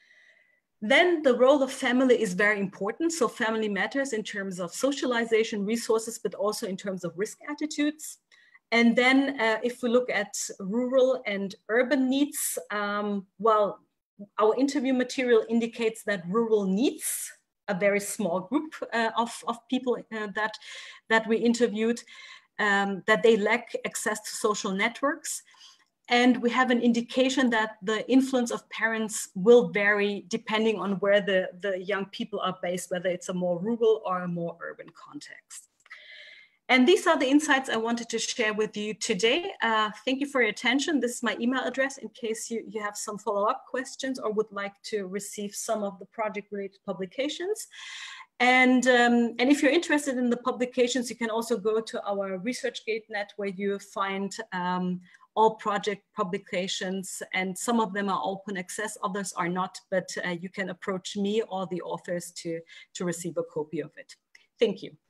Then the role of family is very important. So family matters in terms of socialization, resources, but also in terms of risk attitudes. And then if we look at rural and urban needs, well, our interview material indicates that rural needs a very small group of people that we interviewed, that they lack access to social networks. And we have an indication that the influence of parents will vary depending on where the young people are based, whether it's a more rural or a more urban context. And these are the insights I wanted to share with you today. Thank you for your attention. This is my email address in case you have some follow-up questions or would like to receive some of the project-related publications. And if you're interested in the publications, you can also go to our ResearchGate net, where you find all project publications, and some of them are open access, others are not, but you can approach me or the authors to receive a copy of it. Thank you.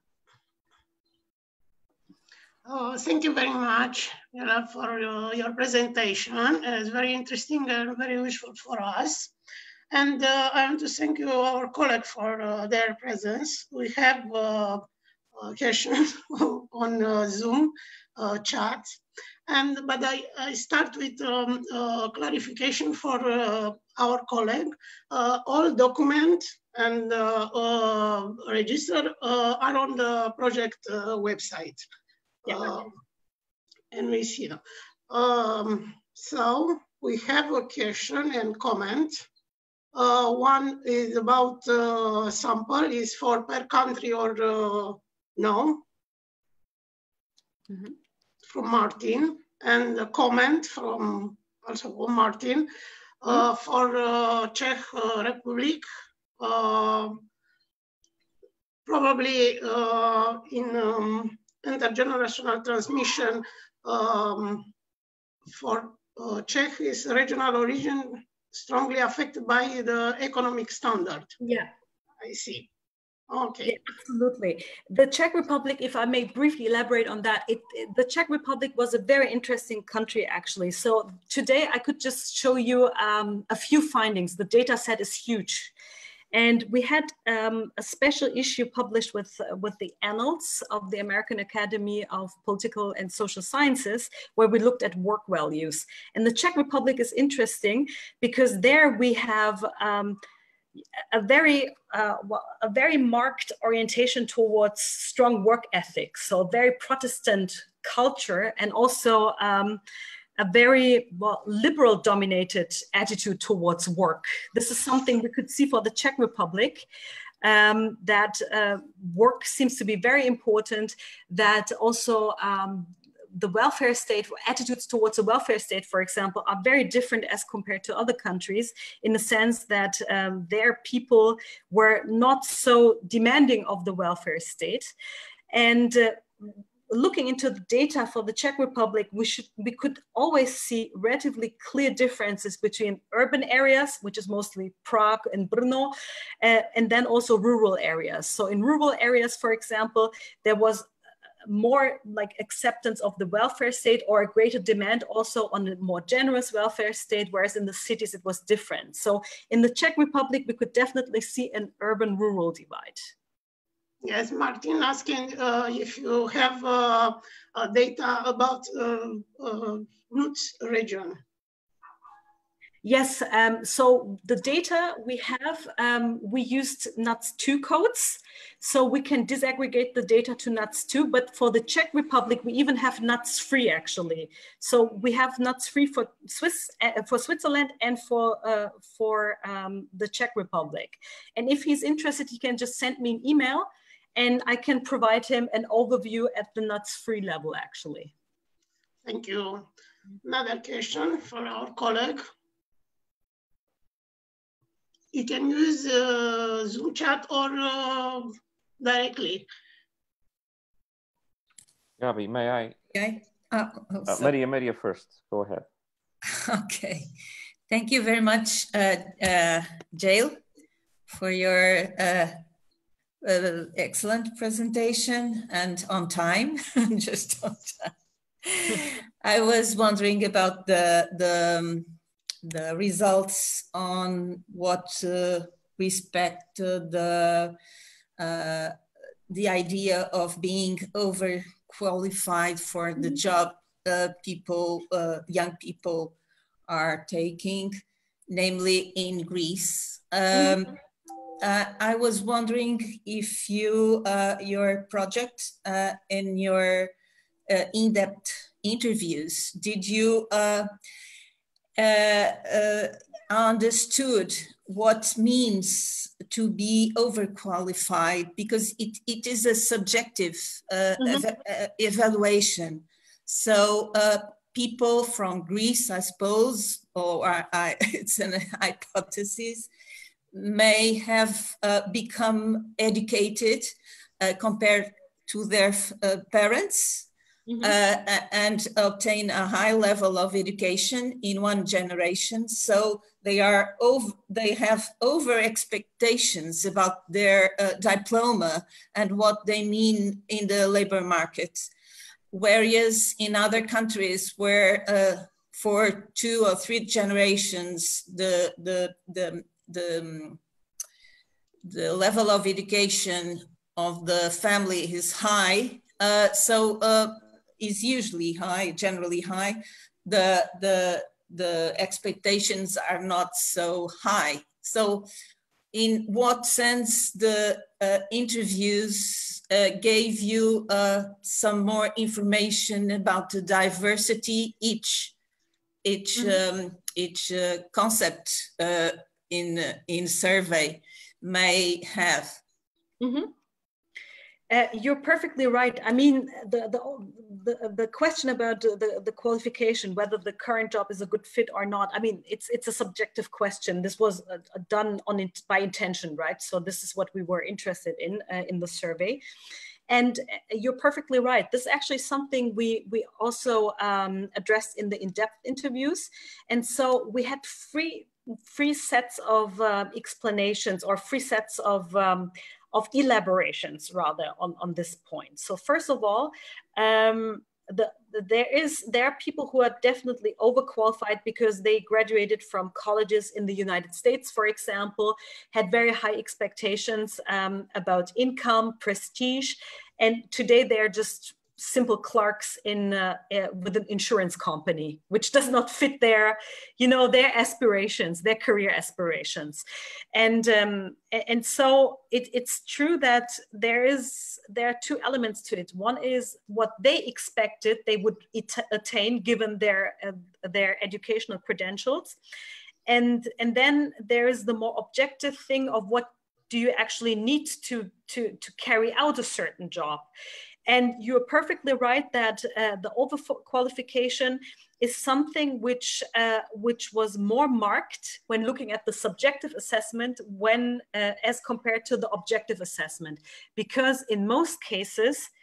Oh, thank you very much, Mira, for your presentation. It's very interesting and very useful for us. And I want to thank you, our colleague, for their presence. We have questions on Zoom chat. But I start with clarification for our colleague. All documents and register are on the project website. Yeah. And we see them. So we have a question and comment. One is about sample, is for per country or no? Mm-hmm. From Martin, and a comment from also from Martin for Czech Republic, probably in intergenerational transmission for Czech is regional origin strongly affected by the economic standard. Yeah, I see. Okay. Yeah, absolutely. The Czech Republic, if I may briefly elaborate on that, the Czech Republic was a very interesting country, actually. So today I could just show you a few findings. The data set is huge. And we had a special issue published with the Annals of the American Academy of Political and Social Sciences, where we looked at work values. And the Czech Republic is interesting because there we have a very marked orientation towards strong work ethics, so very Protestant culture, and also a very liberal dominated attitude towards work. This is something we could see for the Czech Republic, that work seems to be very important, that also the welfare state, attitudes towards the welfare state, for example, are very different as compared to other countries, in the sense that their people were not so demanding of the welfare state. And looking into the data for the Czech Republic, we could always see relatively clear differences between urban areas, which is mostly Prague and Brno, and then also rural areas. So in rural areas, for example, there was more like acceptance of the welfare state, or a greater demand also on a more generous welfare state, whereas in the cities it was different. So in the Czech Republic, we could definitely see an urban-rural divide. Yes, Martin asking if you have data about NUTS region. Yes, so the data we have, we used NUTS2 codes, so we can disaggregate the data to NUTS2, but for the Czech Republic, we even have NUTS3 actually. So we have NUTS3 for Switzerland and for the Czech Republic. And if he's interested, he can just send me an email and I can provide him an overview at the NUTS3 level actually. Thank you. Another question for our colleague. You can use Zoom chat or directly. Gabi, may I? Okay. Maria first, go ahead. Okay. Thank you very much, Jael, for your excellent presentation and on time, just on time. I was wondering about the results on what respect the idea of being overqualified for the job young people are taking, namely in Greece. I was wondering if your project and your in-depth interviews, did you understood what means to be overqualified, because it is a subjective evaluation. So people from Greece, I suppose, or it's an hypothesis, may have become educated compared to their parents. And obtain a high level of education in one generation, so they have over expectations about their diploma and what they mean in the labor market. Whereas in other countries where for 2 or 3 generations the level of education of the family is high, is usually high, generally high. The expectations are not so high. So in what sense the interviews gave you some more information about the diversity each concept in survey may have? You're perfectly right. I mean, the question about the qualification, whether the current job is a good fit or not, I mean, it's a subjective question. This was done by intention, right? So this is what we were interested in the survey. And you're perfectly right. This is actually something we also addressed in the in-depth interviews. And so we had three sets of explanations, or 3 sets of elaborations rather on this point. So first of all, there are people who are definitely overqualified because they graduated from colleges in the United States, for example, had very high expectations about income, prestige, and today they're just simple clerks with an insurance company, which does not fit their aspirations, their career aspirations. And so it's true that there are 2 elements to it. One is what they expected they would attain given their educational credentials. And then there is the more objective thing of what do you actually need to carry out a certain job. And you're perfectly right that the overqualification is something which was more marked when looking at the subjective assessment as compared to the objective assessment. Because in most cases,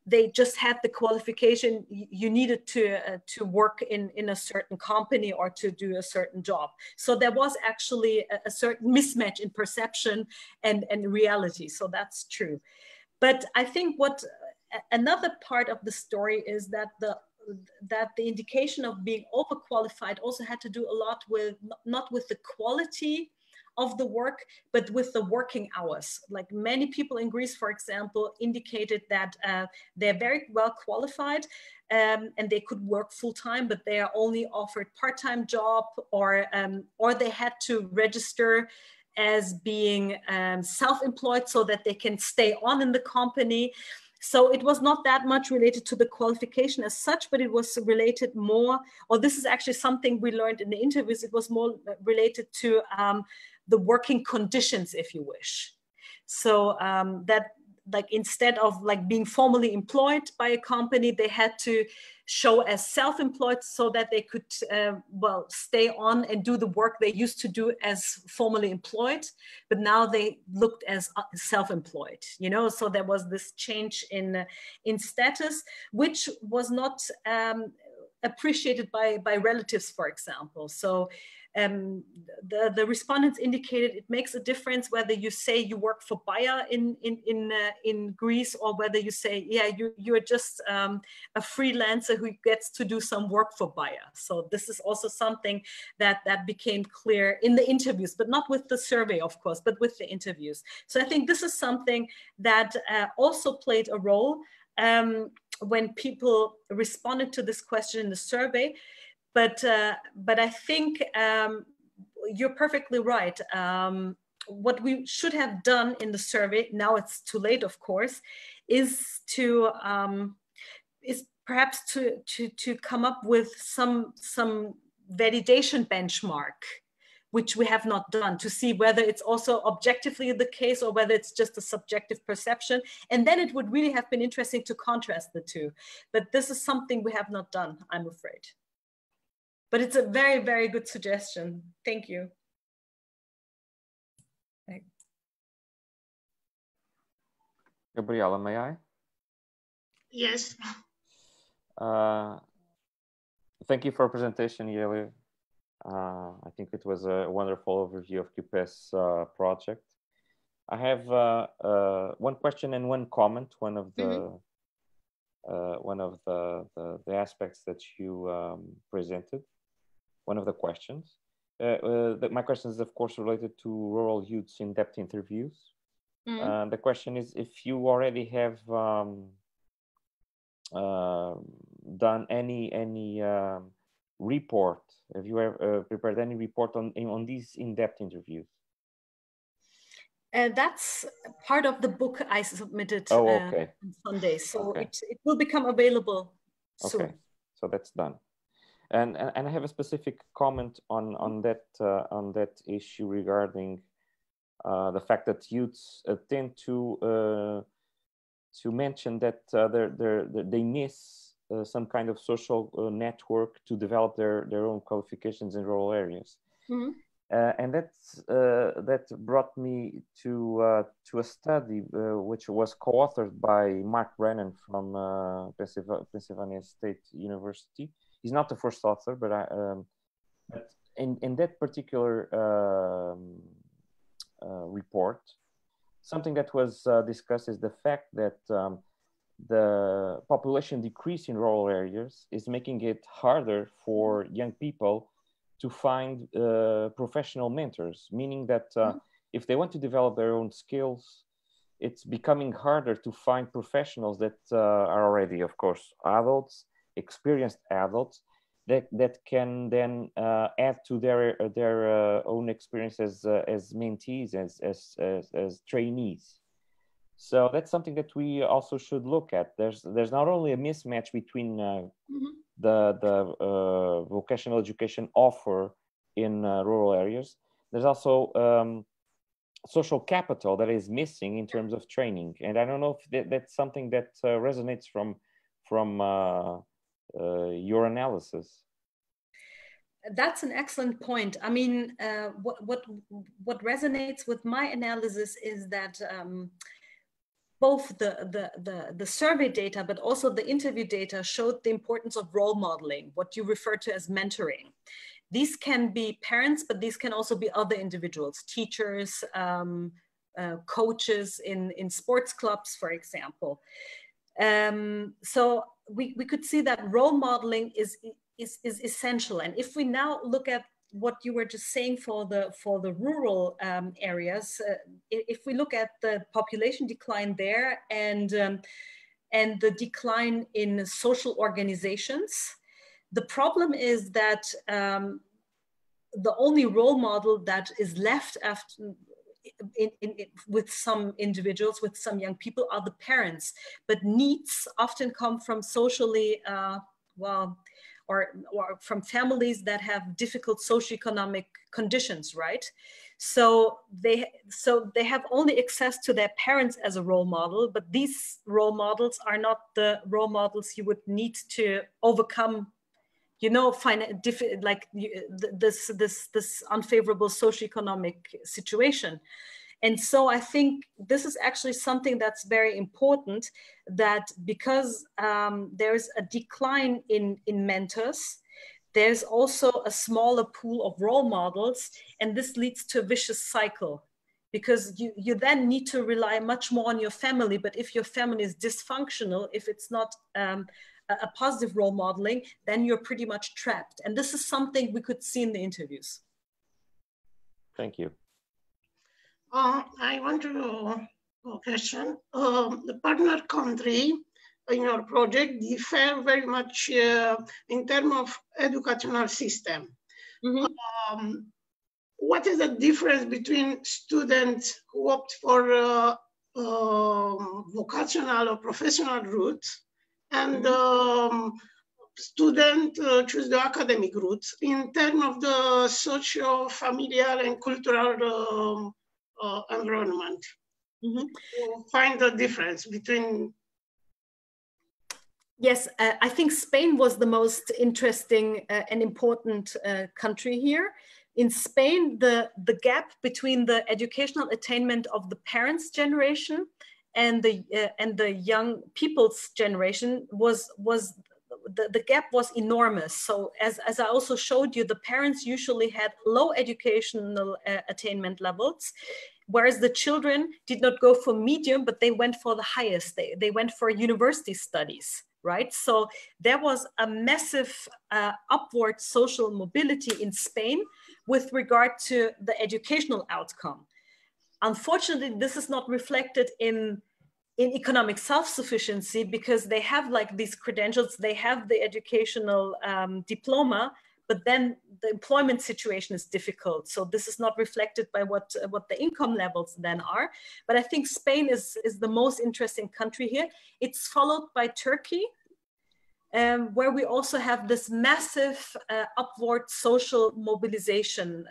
they just had the qualification you needed to work in a certain company or to do a certain job. So there was actually a certain mismatch in perception and reality. So that's true. But I think another part of the story is that the indication of being overqualified also had to do a lot with not with the quality of the work, but with the working hours. Like many people in Greece, for example, indicated that they're very well qualified and they could work full-time, but they are only offered part-time job, or they had to register as being self-employed so that they can stay on in the company. So it was not that much related to the qualification as such, but it was related more, or this is actually something we learned in the interviews, it was more related to the working conditions, if you wish. So that, like, instead of like being formally employed by a company, they had to show as self-employed so that they could well, stay on and do the work they used to do as formally employed, but now they looked as self-employed, you know. So there was this change in status, which was not appreciated by relatives, for example. So the respondents indicated it makes a difference whether you say you work for Bayer in Greece, or whether you say, yeah, you're just a freelancer who gets to do some work for Bayer. So this is also something that became clear in the interviews, but not with the survey, of course, but with the interviews. So I think this is something that also played a role when people responded to this question in the survey. But I think you're perfectly right. What we should have done in the survey, now it's too late, of course, is perhaps to come up with some validation benchmark, which we have not done, to see whether it's also objectively the case or whether it's just a subjective perception. And then it would really have been interesting to contrast the two. But this is something we have not done, I'm afraid. But it's a very, very good suggestion. Thank you. Gabriela, may I? Yes. Thank you for your presentation, Yeli. I think it was a wonderful overview of QPES project. I have one question and one comment. One of the aspects that you presented. One of the questions. My question is, of course, related to rural youths in-depth interviews. The question is if you already have done any report. Have you ever prepared any report on these in-depth interviews? That's part of the book I submitted on Sunday. So it will become available soon. Okay, so that's done. And I have a specific comment on that issue regarding the fact that youths tend to mention that they miss some kind of social network to develop their own qualifications in rural areas. And that brought me to a study which was co-authored by Mark Brennan from Pennsylvania State University. He's not the first author, but in that particular report, something that was discussed is the fact that the population decrease in rural areas is making it harder for young people to find professional mentors, meaning that if they want to develop their own skills, it's becoming harder to find professionals that are already, of course, adults, experienced adults, that can then add to their own experience as mentees, as trainees. So that's something that we also should look at. There's not only a mismatch between the vocational education offer in rural areas. There's also social capital that is missing in terms of training, and I don't know if that's something that resonates from your analysis. That's an excellent point. I mean, what resonates with my analysis is that both the survey data, but also the interview data showed the importance of role modeling, what you refer to as mentoring. These can be parents, but these can also be other individuals, teachers, coaches in sports clubs, for example. So we could see that role modeling is essential. And if we now look at what you were just saying for the rural areas, if we look at the population decline there and the decline in social organizations, the problem is that the only role model that is left after with some individuals, with some young people, are the parents. But needs often come from socially, or from families that have difficult socioeconomic conditions, right? So they have only access to their parents as a role model, but these role models are not the role models you would need to overcome, you know, this unfavorable socioeconomic situation. And so I think this is actually something that's very important, that because there's a decline in mentors, there's also a smaller pool of role models, and this leads to a vicious cycle, because you then need to rely much more on your family. But if your family is dysfunctional, if it's not a positive role modeling, then you're pretty much trapped. And this is something we could see in the interviews. Thank you. I want to question. The partner country in your project differ very much in terms of educational system. Mm-hmm. What is the difference between students who opt for vocational or professional route and students choose the academic route in terms of the socio-familial and cultural environment? Mm-hmm. You find the difference between? Yes, I think Spain was the most interesting and important country here. In Spain, the gap between the educational attainment of the parents' generation and the young people's generation was the gap was enormous. So as I also showed you, the parents usually had low educational attainment levels, whereas the children did not go for medium, but they went for the highest. They went for university studies, right? So there was a massive upward social mobility in Spain with regard to the educational outcome. Unfortunately, this is not reflected in economic self-sufficiency, because they have like these credentials, they have the educational diploma, but then the employment situation is difficult. So this is not reflected by what the income levels then are. But I think Spain is the most interesting country here. It's followed by Turkey, where we also have this massive upward social mobilization,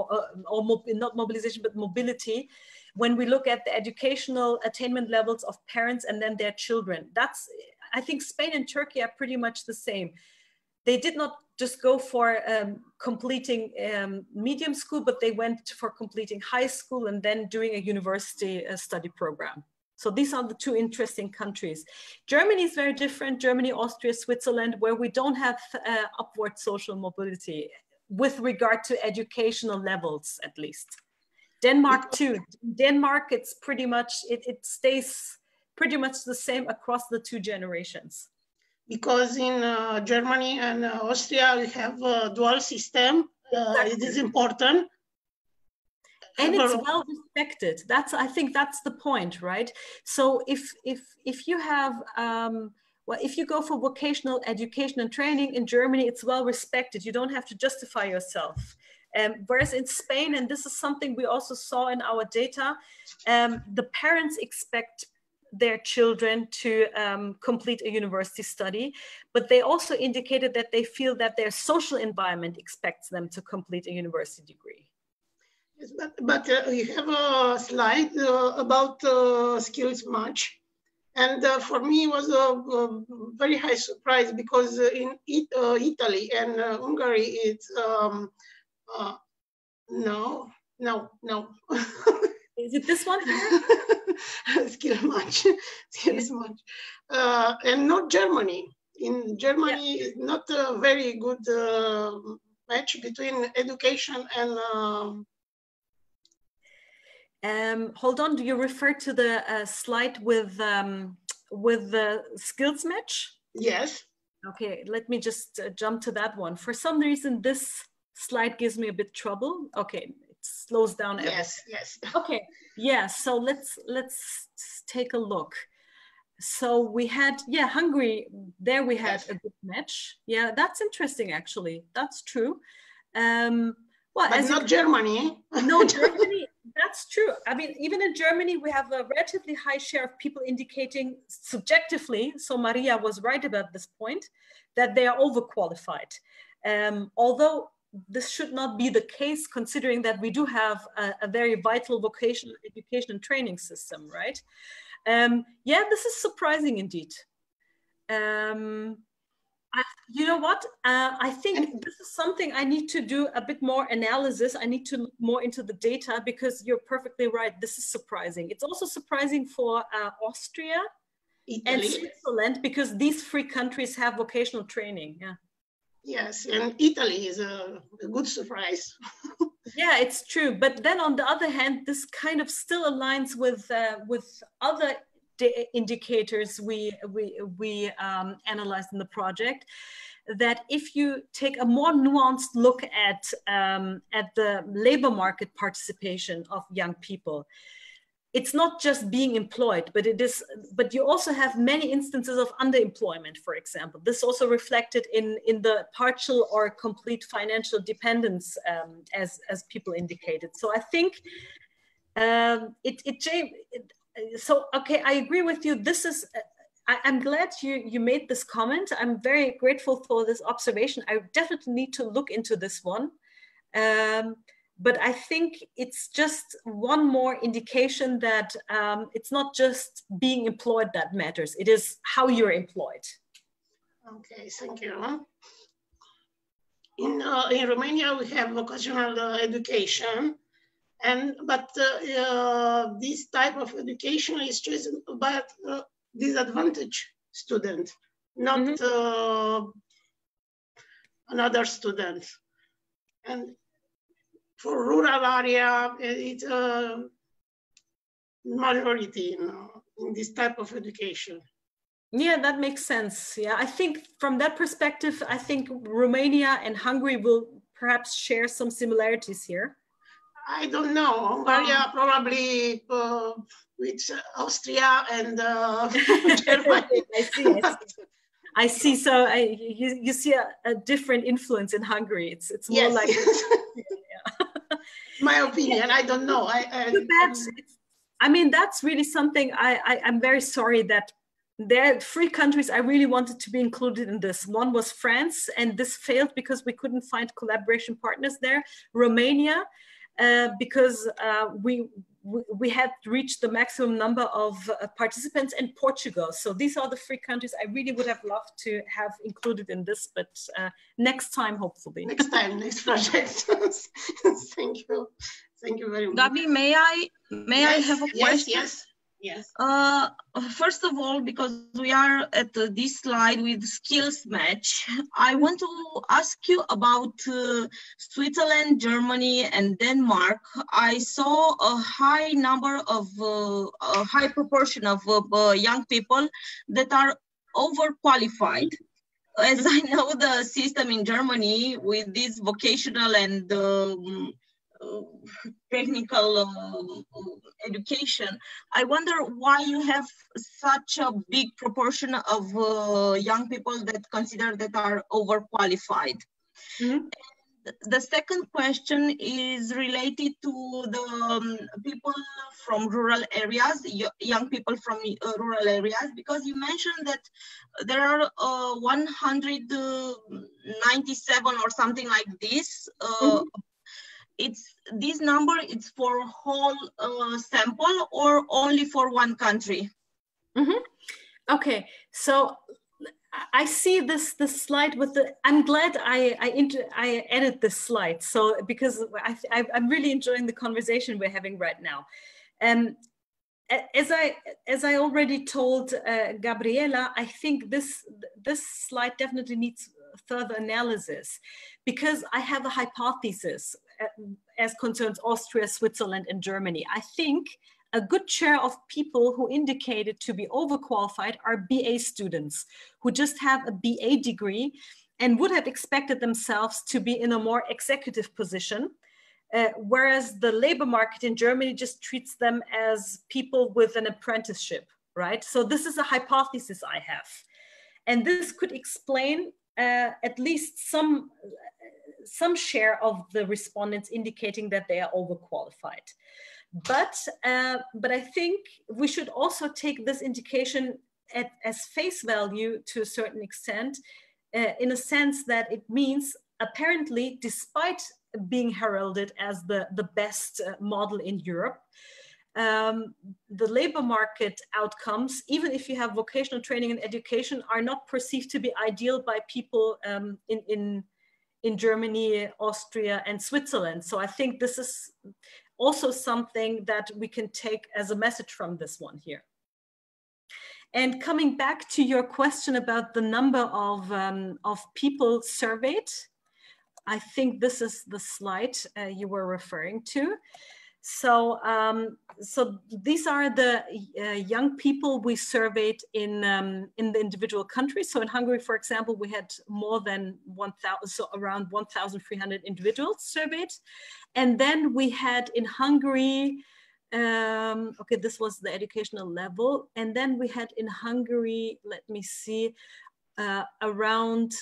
not mobilization, but mobility, when we look at the educational attainment levels of parents and then their children. I think Spain and Turkey are pretty much the same. They did not just go for completing medium school, but they went for completing high school and then doing a university study program. So these are the two interesting countries. Germany is very different. Germany, Austria, Switzerland, where we don't have upward social mobility with regard to educational levels, at least. Denmark too. Denmark, it's pretty much, it stays pretty much the same across the two generations. Because in Germany and Austria, we have a dual system. Exactly. It is important. And it's well respected. I think that's the point, right? So if you have, if you go for vocational education and training in Germany, it's well respected. You don't have to justify yourself. Whereas in Spain, and this is something we also saw in our data, the parents expect their children to complete a university study, but they also indicated that they feel that their social environment expects them to complete a university degree. Yes, but you have a slide about skills match. And for me, it was a very high surprise, because in Italy and Hungary, it's no. Is it this one here? skill match. And not Germany. In Germany, it's not a very good match between education and. Hold on. Do you refer to the slide with the skills match? Yes. Okay, let me just jump to that one. For some reason, this slide gives me a bit trouble. Okay, it slows down everything. Yes. Okay, yeah, so let's take a look. So we had, Hungary, there we had a good match. Yeah, that's interesting, actually. That's true. Well, but not Germany. No, Germany, that's true. I mean, even in Germany, we have a relatively high share of people indicating subjectively, so Maria was right about this point, that they are overqualified. Although this should not be the case, considering that we do have a very vital vocational education and training system, right? Yeah, this is surprising indeed. You know what? I think this is something I need to do a bit more analysis. I need to look more into the data, because you're perfectly right. This is surprising. It's also surprising for Austria, Italy, and Switzerland, because these three countries have vocational training. Yeah. Yes, and Italy is a good surprise. Yeah, it's true. But then on the other hand, this kind of still aligns with other indicators we analyzed in the project, that if you take a more nuanced look at the labor market participation of young people, it's not just being employed, but you also have many instances of underemployment, for example. This also reflected in the partial or complete financial dependence, as people indicated. So I think so, okay, I agree with you. This is, I'm glad you made this comment. I'm very grateful for this observation. I definitely need to look into this one. But I think it's just one more indication that it's not just being employed that matters. It is how you're employed. Okay, thank you. In Romania, we have vocational education. But this type of education is chosen by disadvantaged student, not another student. And for rural area, it's a majority in this type of education. Yeah, that makes sense. Yeah, I think from that perspective, I think Romania and Hungary will perhaps share some similarities here. I don't know. Hungary probably with Austria and Germany. I see. So you see a different influence in Hungary. It's more like. My opinion. I don't know. I mean, that's really something. I'm very sorry that there are three countries I really wanted to be included in this. One was France, and this failed because we couldn't find collaboration partners there. Romania. Because we had reached the maximum number of participants, in Portugal. So these are the three countries I really would have loved to have included in this, but next time, hopefully. Next time, next project. Thank you. Thank you very much. Gabi, may I have a question? Yes. First of all, because we are at this slide with skills match, I want to ask you about Switzerland, Germany, and Denmark. I saw a high number of, a high proportion of young people that are overqualified. As I know the system in Germany with this vocational and technical education, I wonder why you have such a big proportion of young people that consider that are overqualified. Mm-hmm. The second question is related to the people from rural areas, young people from rural areas, because you mentioned that there are 197 or something like this. Mm-hmm. It's this number, it's for whole sample or only for one country? Mm-hmm. Okay, so I see this slide with the. I'm glad I edit this slide, so because I'm really enjoying the conversation we're having right now. as I already told Gabriela, I think this slide definitely needs further analysis, because I have a hypothesis as concerns Austria, Switzerland, and Germany. I think a good share of people who indicated to be overqualified are BA students who just have a BA degree and would have expected themselves to be in a more executive position. Whereas the labor market in Germany just treats them as people with an apprenticeship, right? So this is a hypothesis I have. And this could explain at least some share of the respondents indicating that they are overqualified. But I think we should also take this indication as face value to a certain extent, in a sense that it means apparently, despite being heralded as the best model in Europe, the labor market outcomes, even if you have vocational training and education, are not perceived to be ideal by people in Germany, Austria, and Switzerland. So I think this is also something that we can take as a message from this one here. And coming back to your question about the number of people surveyed, I think this is the slide you were referring to. So, so these are the young people we surveyed in the individual countries. So in Hungary, for example, we had more than 1,000, so around 1,300 individuals surveyed. And then we had in Hungary, okay, this was the educational level. And then we had in Hungary, let me see, around,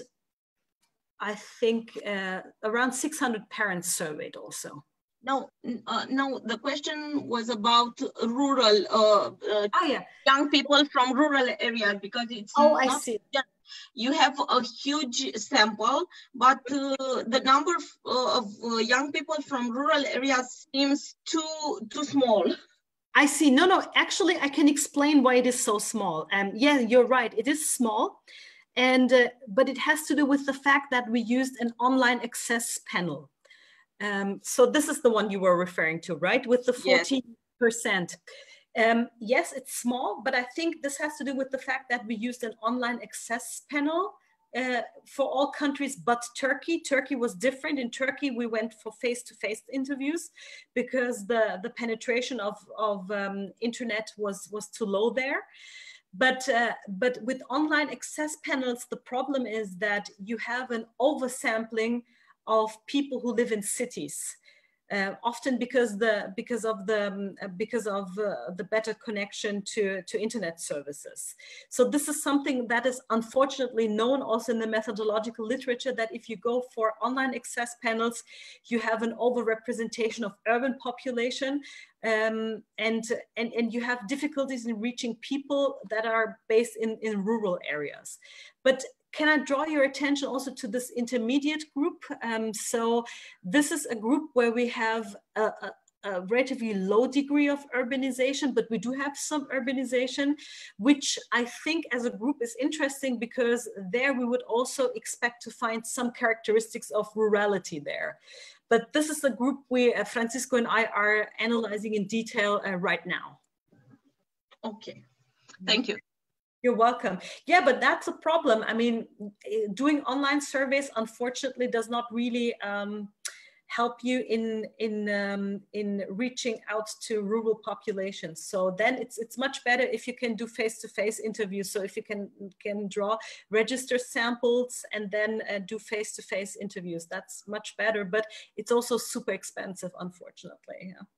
I think, around 600 parents surveyed also. No, no, the question was about rural, young people from rural areas, because it's I see. You have a huge sample, but the number of young people from rural areas seems too small. I see. No, actually, I can explain why it is so small. Yeah, you're right. It is small, and but it has to do with the fact that we used an online access panel. So this is the one you were referring to, right? With the 40%. Yes. Yes, it's small, but I think this has to do with the fact that we used an online access panel for all countries but Turkey. Turkey was different. In Turkey, we went for face-to-face interviews because the penetration of internet was too low there. But with online access panels, the problem is that you have an oversampling of people who live in cities, often because of the better connection to internet services. So this is something that is unfortunately known also in the methodological literature, that if you go for online access panels, you have an overrepresentation of urban population, and you have difficulties in reaching people that are based in rural areas. But can I draw your attention also to this intermediate group? So this is a group where we have a relatively low degree of urbanization, but we do have some urbanization, which I think as a group is interesting because there we would also expect to find some characteristics of rurality there. But this is a group Francisco and I are analyzing in detail right now. Okay, thank you. You're welcome. Yeah, but that's a problem. I mean, doing online surveys, unfortunately, does not really help you in reaching out to rural populations. So then it's much better if you can do face-to-face interviews. So if you can draw register samples and then do face-to-face interviews, that's much better. But it's also super expensive, unfortunately. Yeah.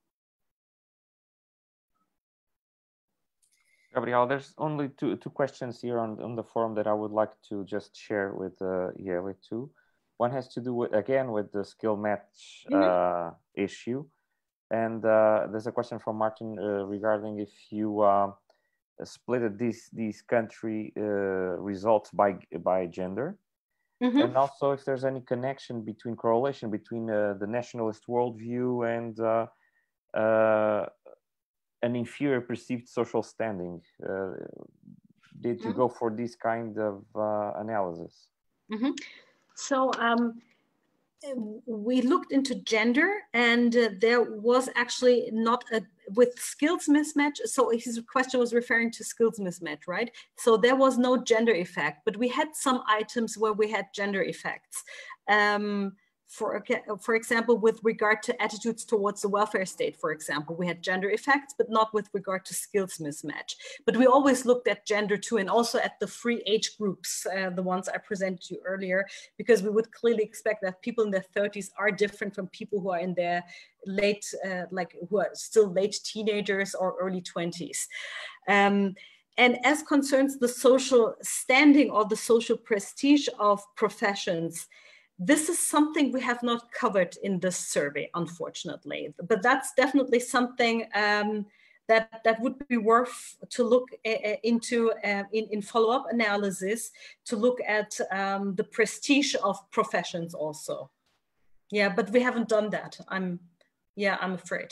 Gabriel, there's only two questions here on the forum that I would like to just share with too. One has to do with, again, with the skill match issue. And there's a question from Martin regarding if you split these country results by gender. And also if there's any correlation between the nationalist worldview and an inferior perceived social standing. Did you go for this kind of analysis? So we looked into gender, and there was actually not a with skills mismatch, so his question was referring to skills mismatch, right? So there was no gender effect, but we had some items where we had gender effects. For example, with regard to attitudes towards the welfare state, for example, we had gender effects, but not with regard to skills mismatch. But we always looked at gender too, and also at the free age groups, the ones I presented to you earlier, because we would clearly expect that people in their 30s are different from people who are in their late, who are still late teenagers or early 20s. And as concerns the social standing or the social prestige of professions, this is something we have not covered in this survey, unfortunately, but that's definitely something that would be worth to look into in follow-up analysis, to look at the prestige of professions also. Yeah, but we haven't done that. I'm afraid.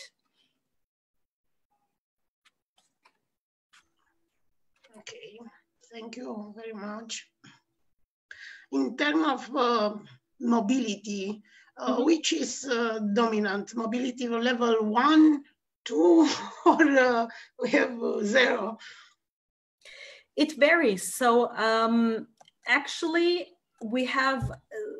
Okay, thank you very much. In terms of mobility, which is dominant? Mobility level 1, 2, or we have 0? It varies. So actually, we have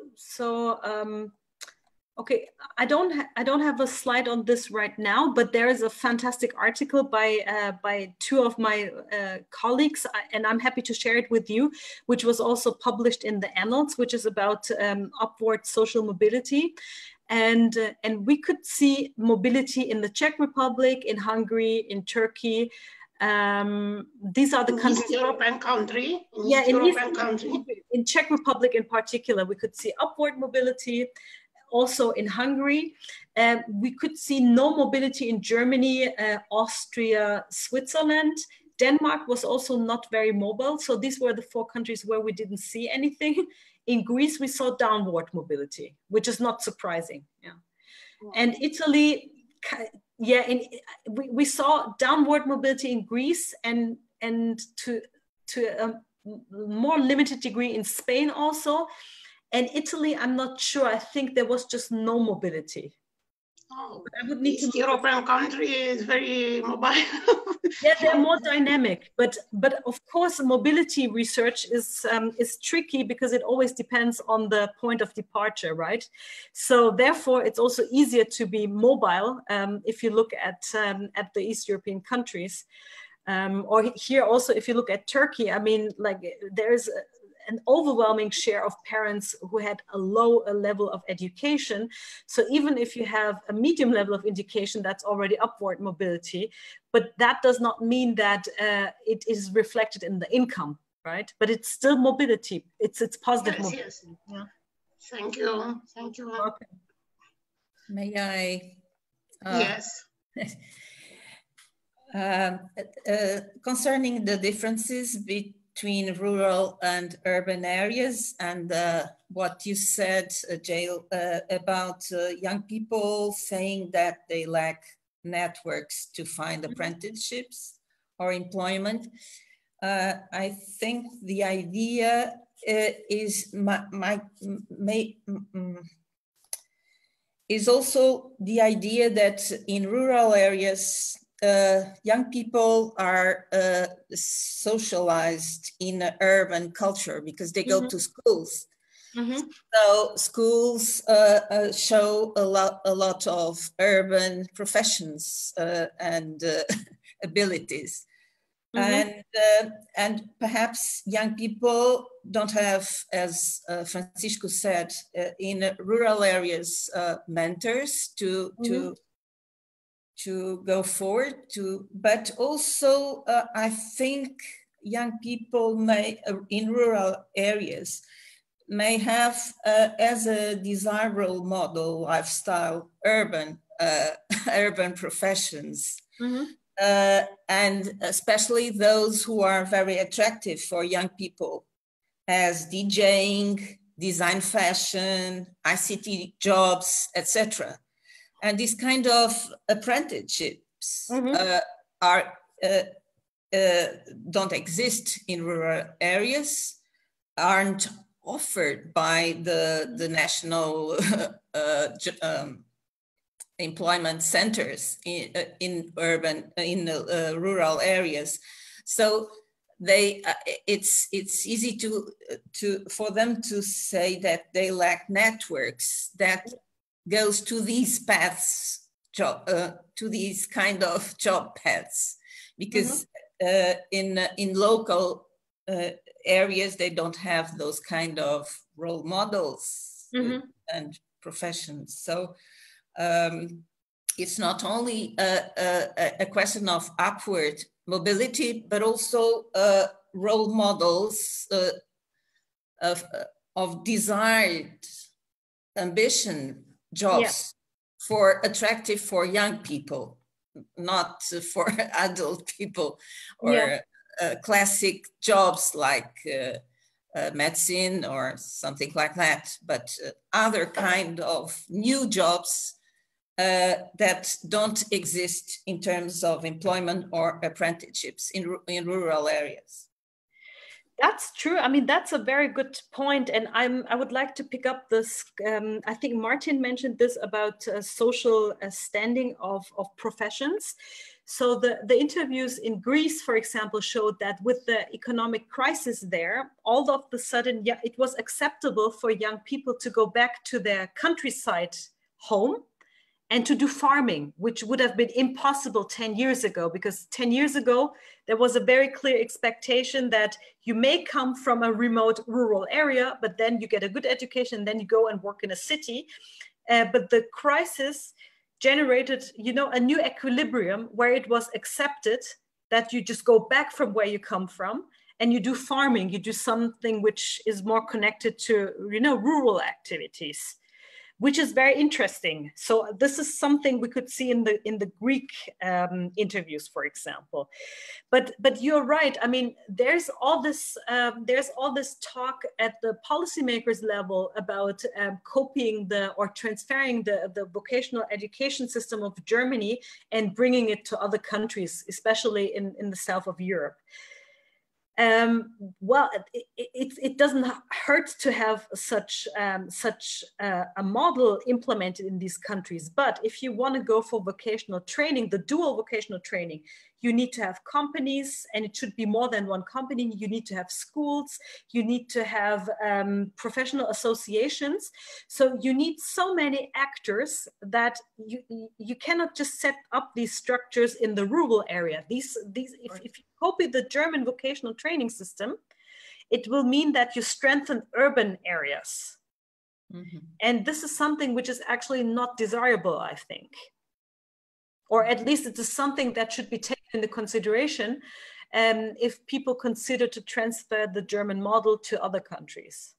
okay, I don't have a slide on this right now, but there is a fantastic article by two of my colleagues, and I'm happy to share it with you, which was also published in the Annals, which is about upward social mobility. And we could see mobility in the Czech Republic, in Hungary, in Turkey. These are the countries. East European country. In Czech Republic in particular, we could see upward mobility. Also in Hungary, we could see no mobility in Germany, Austria, Switzerland. Denmark was also not very mobile. So these were the 4 countries where we didn't see anything. In Greece, we saw downward mobility, which is not surprising. Yeah. And Italy, yeah, we saw downward mobility in Greece and to a more limited degree in Spain also. And Italy, I'm not sure. I think there was just no mobility. Oh, I would need East European country is very mobile. Yeah, they're more dynamic, but of course, mobility research is tricky because it always depends on the point of departure, right? So therefore, it's also easier to be mobile if you look at the East European countries, or here also if you look at Turkey. I mean, like there's an overwhelming share of parents who had a low level of education. So even if you have a medium level of education, that's already upward mobility, but that does not mean that it is reflected in the income, right? But it's still mobility. It's positive mobility. Yes. Yeah. Thank you. Thank you. Okay. May I? Yes. Concerning the differences between rural and urban areas, and what you said, Jael, about young people saying that they lack networks to find apprenticeships or employment. I think the idea is also the idea that in rural areas, young people are socialized in urban culture because they go to schools. So schools show a lot of urban professions and abilities. And perhaps young people don't have, as Francisco said, in rural areas, mentors to go forward to, but also I think young people may, in rural areas, may have as a desirable model lifestyle urban professions. And especially those who are very attractive for young people, as DJing, design fashion, ICT jobs, etc. And these kind of apprenticeships don't exist in rural areas, aren't offered by the national employment centers in rural areas. So it's easy for them to say that they lack networks that goes to these paths, to these kind of job paths, because in local areas they don't have those kind of role models and professions. So it's not only a question of upward mobility, but also role models of desired ambition jobs attractive for young people, not for adult people, or classic jobs like medicine or something like that, but other kind of new jobs that don't exist in terms of employment or apprenticeships in rural areas. That's true. I mean, that's a very good point. And I would like to pick up this. I think Martin mentioned this about social standing of professions. So the interviews in Greece, for example, showed that with the economic crisis there, all of a sudden, it was acceptable for young people to go back to their countryside home and to do farming, which would have been impossible 10 years ago, because 10 years ago, there was a very clear expectation that you may come from a remote rural area, but then you get a good education, then you go and work in a city. But the crisis generated, a new equilibrium where it was accepted that you just go back from where you come from and you do farming, you do something which is more connected to, rural activities, which is very interesting. So this is something we could see in the Greek interviews, for example. But you're right. I mean, there's all this talk at the policymakers level about copying or transferring the vocational education system of Germany and bringing it to other countries, especially in the south of Europe. Well, it doesn't hurt to have such a model implemented in these countries. But if you want to go for vocational training, the dual vocational training, you need to have companies, and it should be more than one company. You need to have schools. You need to have professional associations. So you need so many actors that you cannot just set up these structures in the rural area. If you copy the German vocational training system, it will mean that you strengthen urban areas. And this is something which is actually not desirable, I think. Or at least it is something that should be taken into consideration if people consider to transfer the German model to other countries.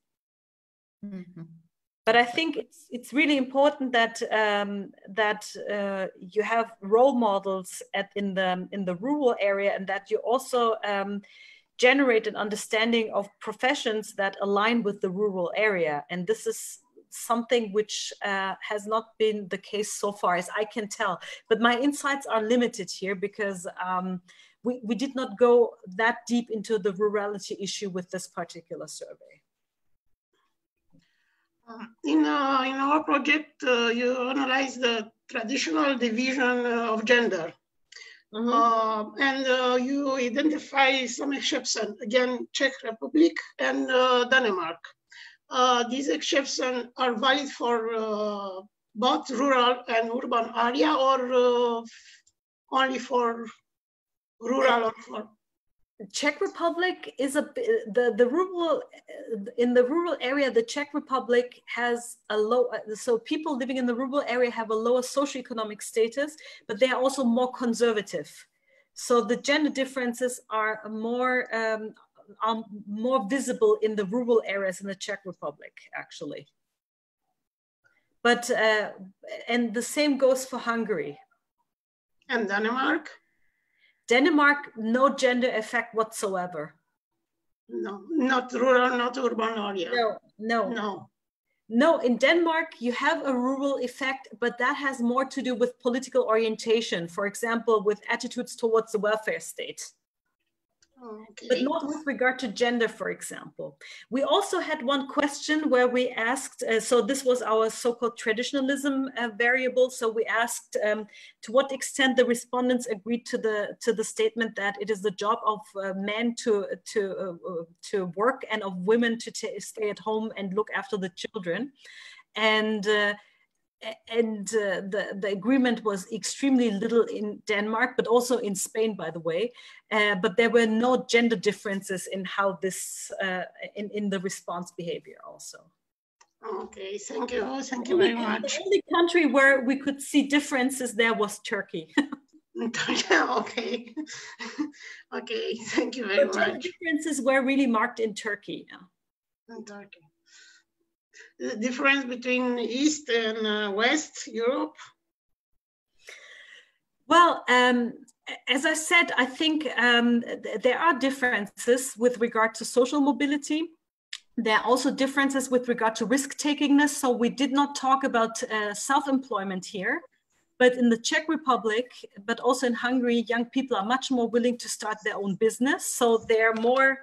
But I think it's really important that you have role models in the rural area, and that you also generate an understanding of professions that align with the rural area. And this is something which has not been the case so far, as I can tell. But my insights are limited here because we did not go that deep into the rurality issue with this particular survey. In our project, you analyze the traditional division of gender. And you identify some exceptions, again, Czech Republic and Denmark. These exceptions are valid for both rural and urban area, or only for rural or for? Czech Republic is the rural, in the rural area, the Czech Republic has a low, so people living in the rural area have a lower socioeconomic status, but they are also more conservative. So the gender differences are more visible in the rural areas in the Czech Republic, actually. But, and the same goes for Hungary. And Denmark? Denmark, no gender effect whatsoever. No, not rural, not urban area. No, in Denmark, you have a rural effect, but that has more to do with political orientation. For example, with attitudes towards the welfare state. Okay. But not with regard to gender, for example. We also had one question where we asked, so this was our so-called traditionalism variable. So we asked to what extent the respondents agreed to the statement that it is the job of men to work and of women to stay at home and look after the children. And the agreement was extremely little in Denmark, but also in Spain, by the way. But there were no gender differences in how this, in the response behavior also. Okay, thank you very much. The only country where we could see differences there was Turkey. Okay, okay, thank you very much. Differences were really marked in Turkey. Yeah. In Turkey. The difference between East and West Europe? Well, as I said, I think there are differences with regard to social mobility. There are also differences with regard to risk-takingness. So we did not talk about self-employment here, but in the Czech Republic, but also in Hungary, young people are much more willing to start their own business. So they're more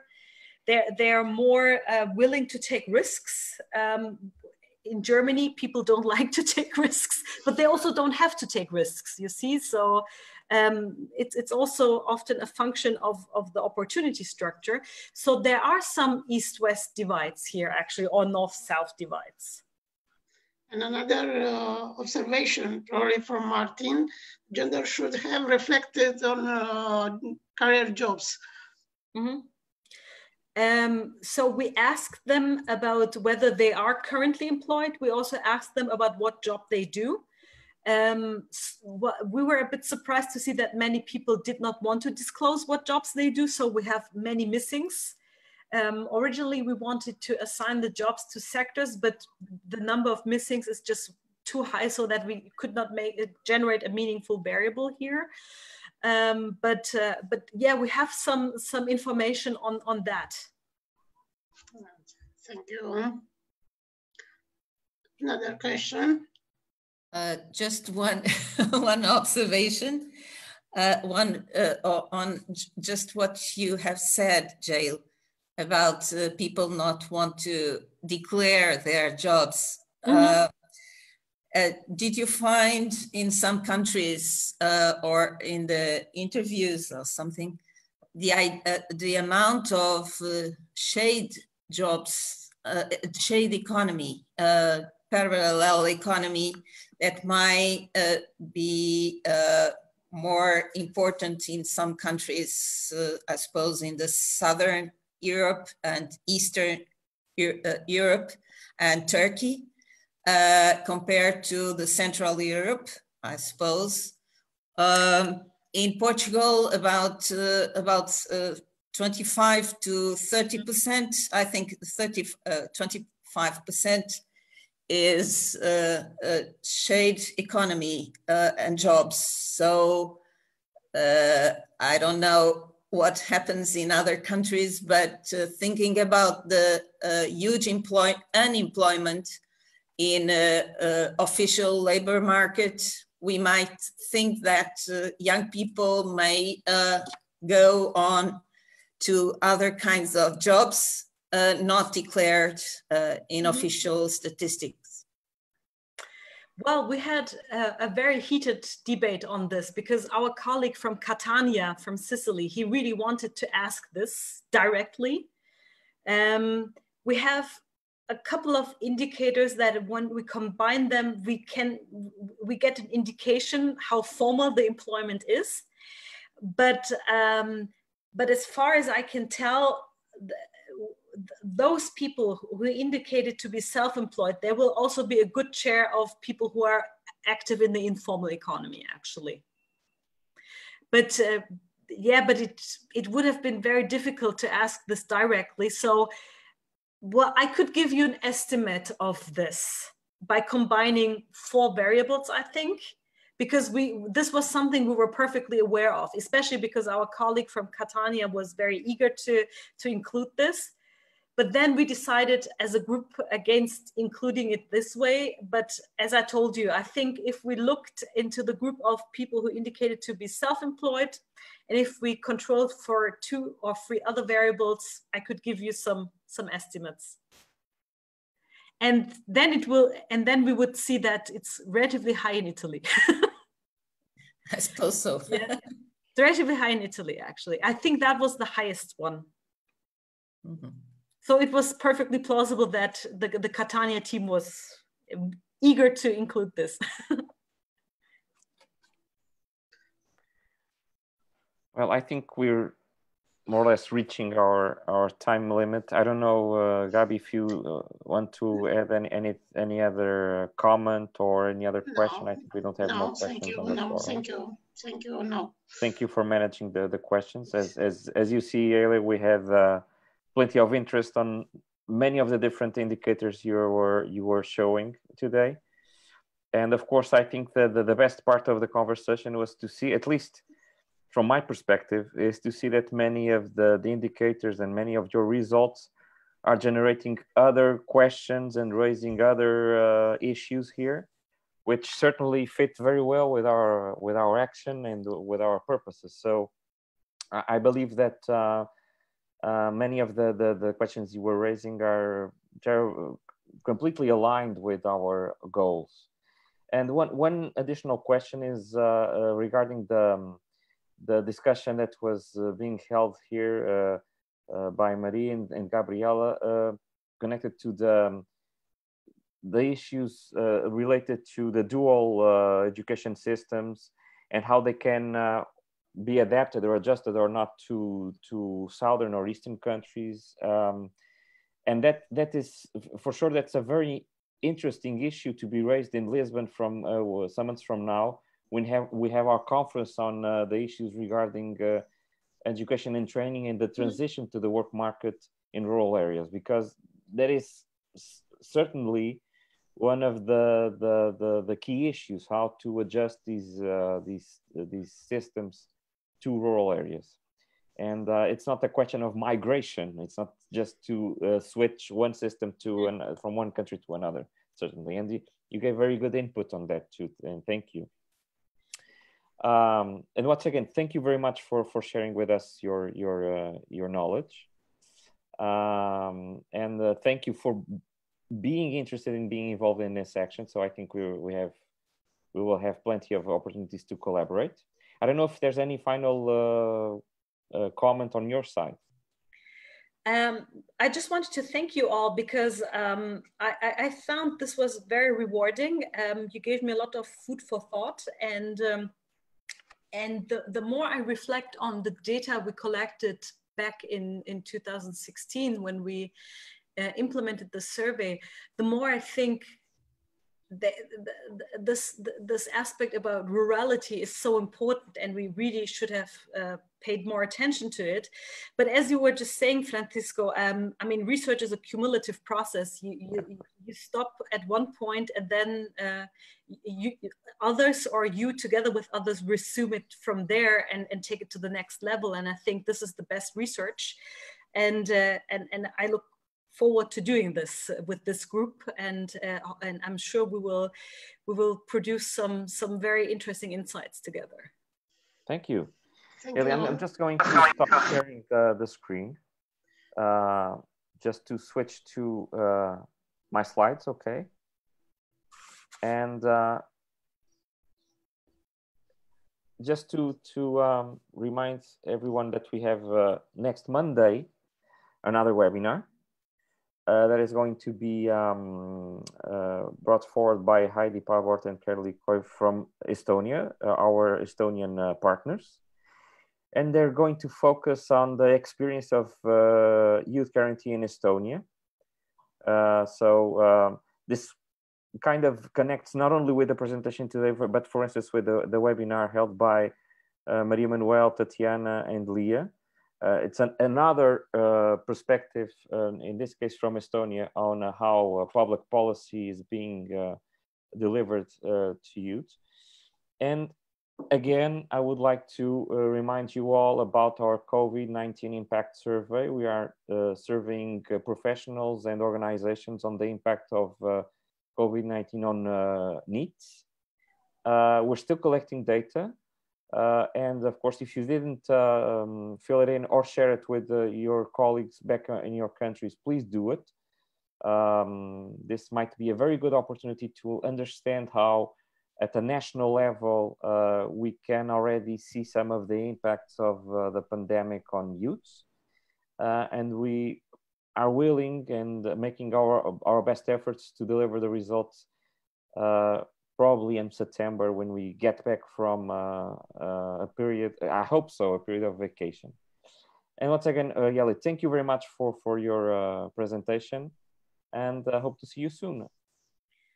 willing to take risks. In Germany, people don't like to take risks, but they also don't have to take risks, you see? So it's also often a function of the opportunity structure. So there are some East-West divides here, actually, or North-South divides. And another observation, probably from Martin, gender should have reflected on career jobs. Mm-hmm. So we asked them about whether they are currently employed. We also asked them about what job they do. We were a bit surprised to see that many people did not want to disclose what jobs they do. So we have many missings. Originally, we wanted to assign the jobs to sectors, but the number of missings is just too high so that we could not generate a meaningful variable here. But yeah, we have some information on that. Thank you. Another question. Just one one observation. On just what you have said, Jael, about people not want to declare their jobs. Mm-hmm. Did you find in some countries or in the interviews or something, the amount of shade jobs, shade economy, parallel economy that might be more important in some countries, I suppose in the Southern Europe and Eastern Europe and Turkey? Compared to the Central Europe, I suppose. In Portugal, about 25 to 30%, I think 25% is shade economy and jobs. So I don't know what happens in other countries, but thinking about the huge unemployment in official labor market, we might think that young people may go on to other kinds of jobs not declared in official statistics. Well, we had a very heated debate on this because our colleague from Catania, from Sicily, he really wanted to ask this directly. We have a couple of indicators that when we combine them, we get an indication how formal the employment is. But as far as I can tell, those people who indicated to be self-employed, there will also be a good share of people who are active in the informal economy, actually. But yeah, but it would have been very difficult to ask this directly. So, well, I could give you an estimate of this by combining 4 variables, I think, because this was something we were perfectly aware of, especially because our colleague from Catania was very eager to include this. But then we decided as a group against including it this way. But as I told you, I think if we looked into the group of people who indicated to be self-employed, and if we controlled for 2 or 3 other variables, I could give you some estimates. And then we would see that it's relatively high in Italy. I suppose so. Yeah. It's relatively high in Italy, actually. I think that was the highest one. Mm-hmm. So it was perfectly plausible that the Catania team was eager to include this. Well, I think we're more or less reaching our time limit. I don't know, Gabi, if you want to add any other comment or any other question. I think we don't have more questions on the floor. Thank you. No. Thank you for managing the questions. As you see, Eli, we have plenty of interest on many of the different indicators you were showing today. And of course, I think that the best part of the conversation was to see, at least from my perspective, is to see that many of the indicators and many of your results are generating other questions and raising other issues here, which certainly fit very well with our action and with our purposes. So I believe that many of the questions you were raising are completely aligned with our goals. And one additional question is regarding the discussion that was being held here by Marie and Gabriela, connected to the issues related to the dual education systems and how they can be adapted or adjusted or not to southern or eastern countries. And that is, for sure, that's a very interesting issue to be raised in Lisbon from some months from now. We have our conference on the issues regarding education and training and the transition to the work market in rural areas, because that is certainly one of the key issues, how to adjust these systems to rural areas. And it's not a question of migration. It's not just to switch one system from one country to another, certainly. And you gave very good input on that too, and thank you. And once again, thank you very much for sharing with us your knowledge. And thank you for being interested in being involved in this action. So I think we will have plenty of opportunities to collaborate. I don't know if there's any final comment on your side. I just wanted to thank you all because I found this was very rewarding. You gave me a lot of food for thought, and the more I reflect on the data we collected back in 2016 when we implemented the survey, the more I think this aspect about rurality is so important, and we really should have paid more attention to it. But as you were just saying, Francisco, I mean, research is a cumulative process. You stop at one point, and then others or you together with others resume it from there and take it to the next level. And I think this is the best research, and I look forward to doing this with this group, and I'm sure we will produce some very interesting insights together. Thank you. Thank I'm just going to stop sharing the screen, just to switch to my slides, okay? And just to remind everyone that we have next Monday another webinar that is going to be brought forward by Heidi Pavort and Kerli Koiv from Estonia, our Estonian partners. And they're going to focus on the experience of youth guarantee in Estonia. So this kind of connects not only with the presentation today, but for instance, with the webinar held by Maria Manuel, Tatiana, and Leah. It's another perspective, in this case from Estonia, on how public policy is being delivered to youth. And Again, I would like to remind you all about our COVID-19 impact survey. We are surveying professionals and organizations on the impact of COVID-19 on needs. We're still collecting data. And of course, if you didn't fill it in or share it with your colleagues back in your countries, please do it. This might be a very good opportunity to understand how at a national level, we can already see some of the impacts of the pandemic on youths. And we are willing and making our best efforts to deliver the results probably in September when we get back from a period, I hope so, a period of vacation. And once again, Yeli, thank you very much for your presentation, and I hope to see you soon.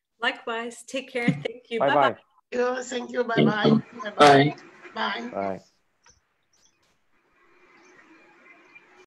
Likewise, take care. Thank you. Bye-bye. Thank you. Bye-bye. Bye. Bye. Bye.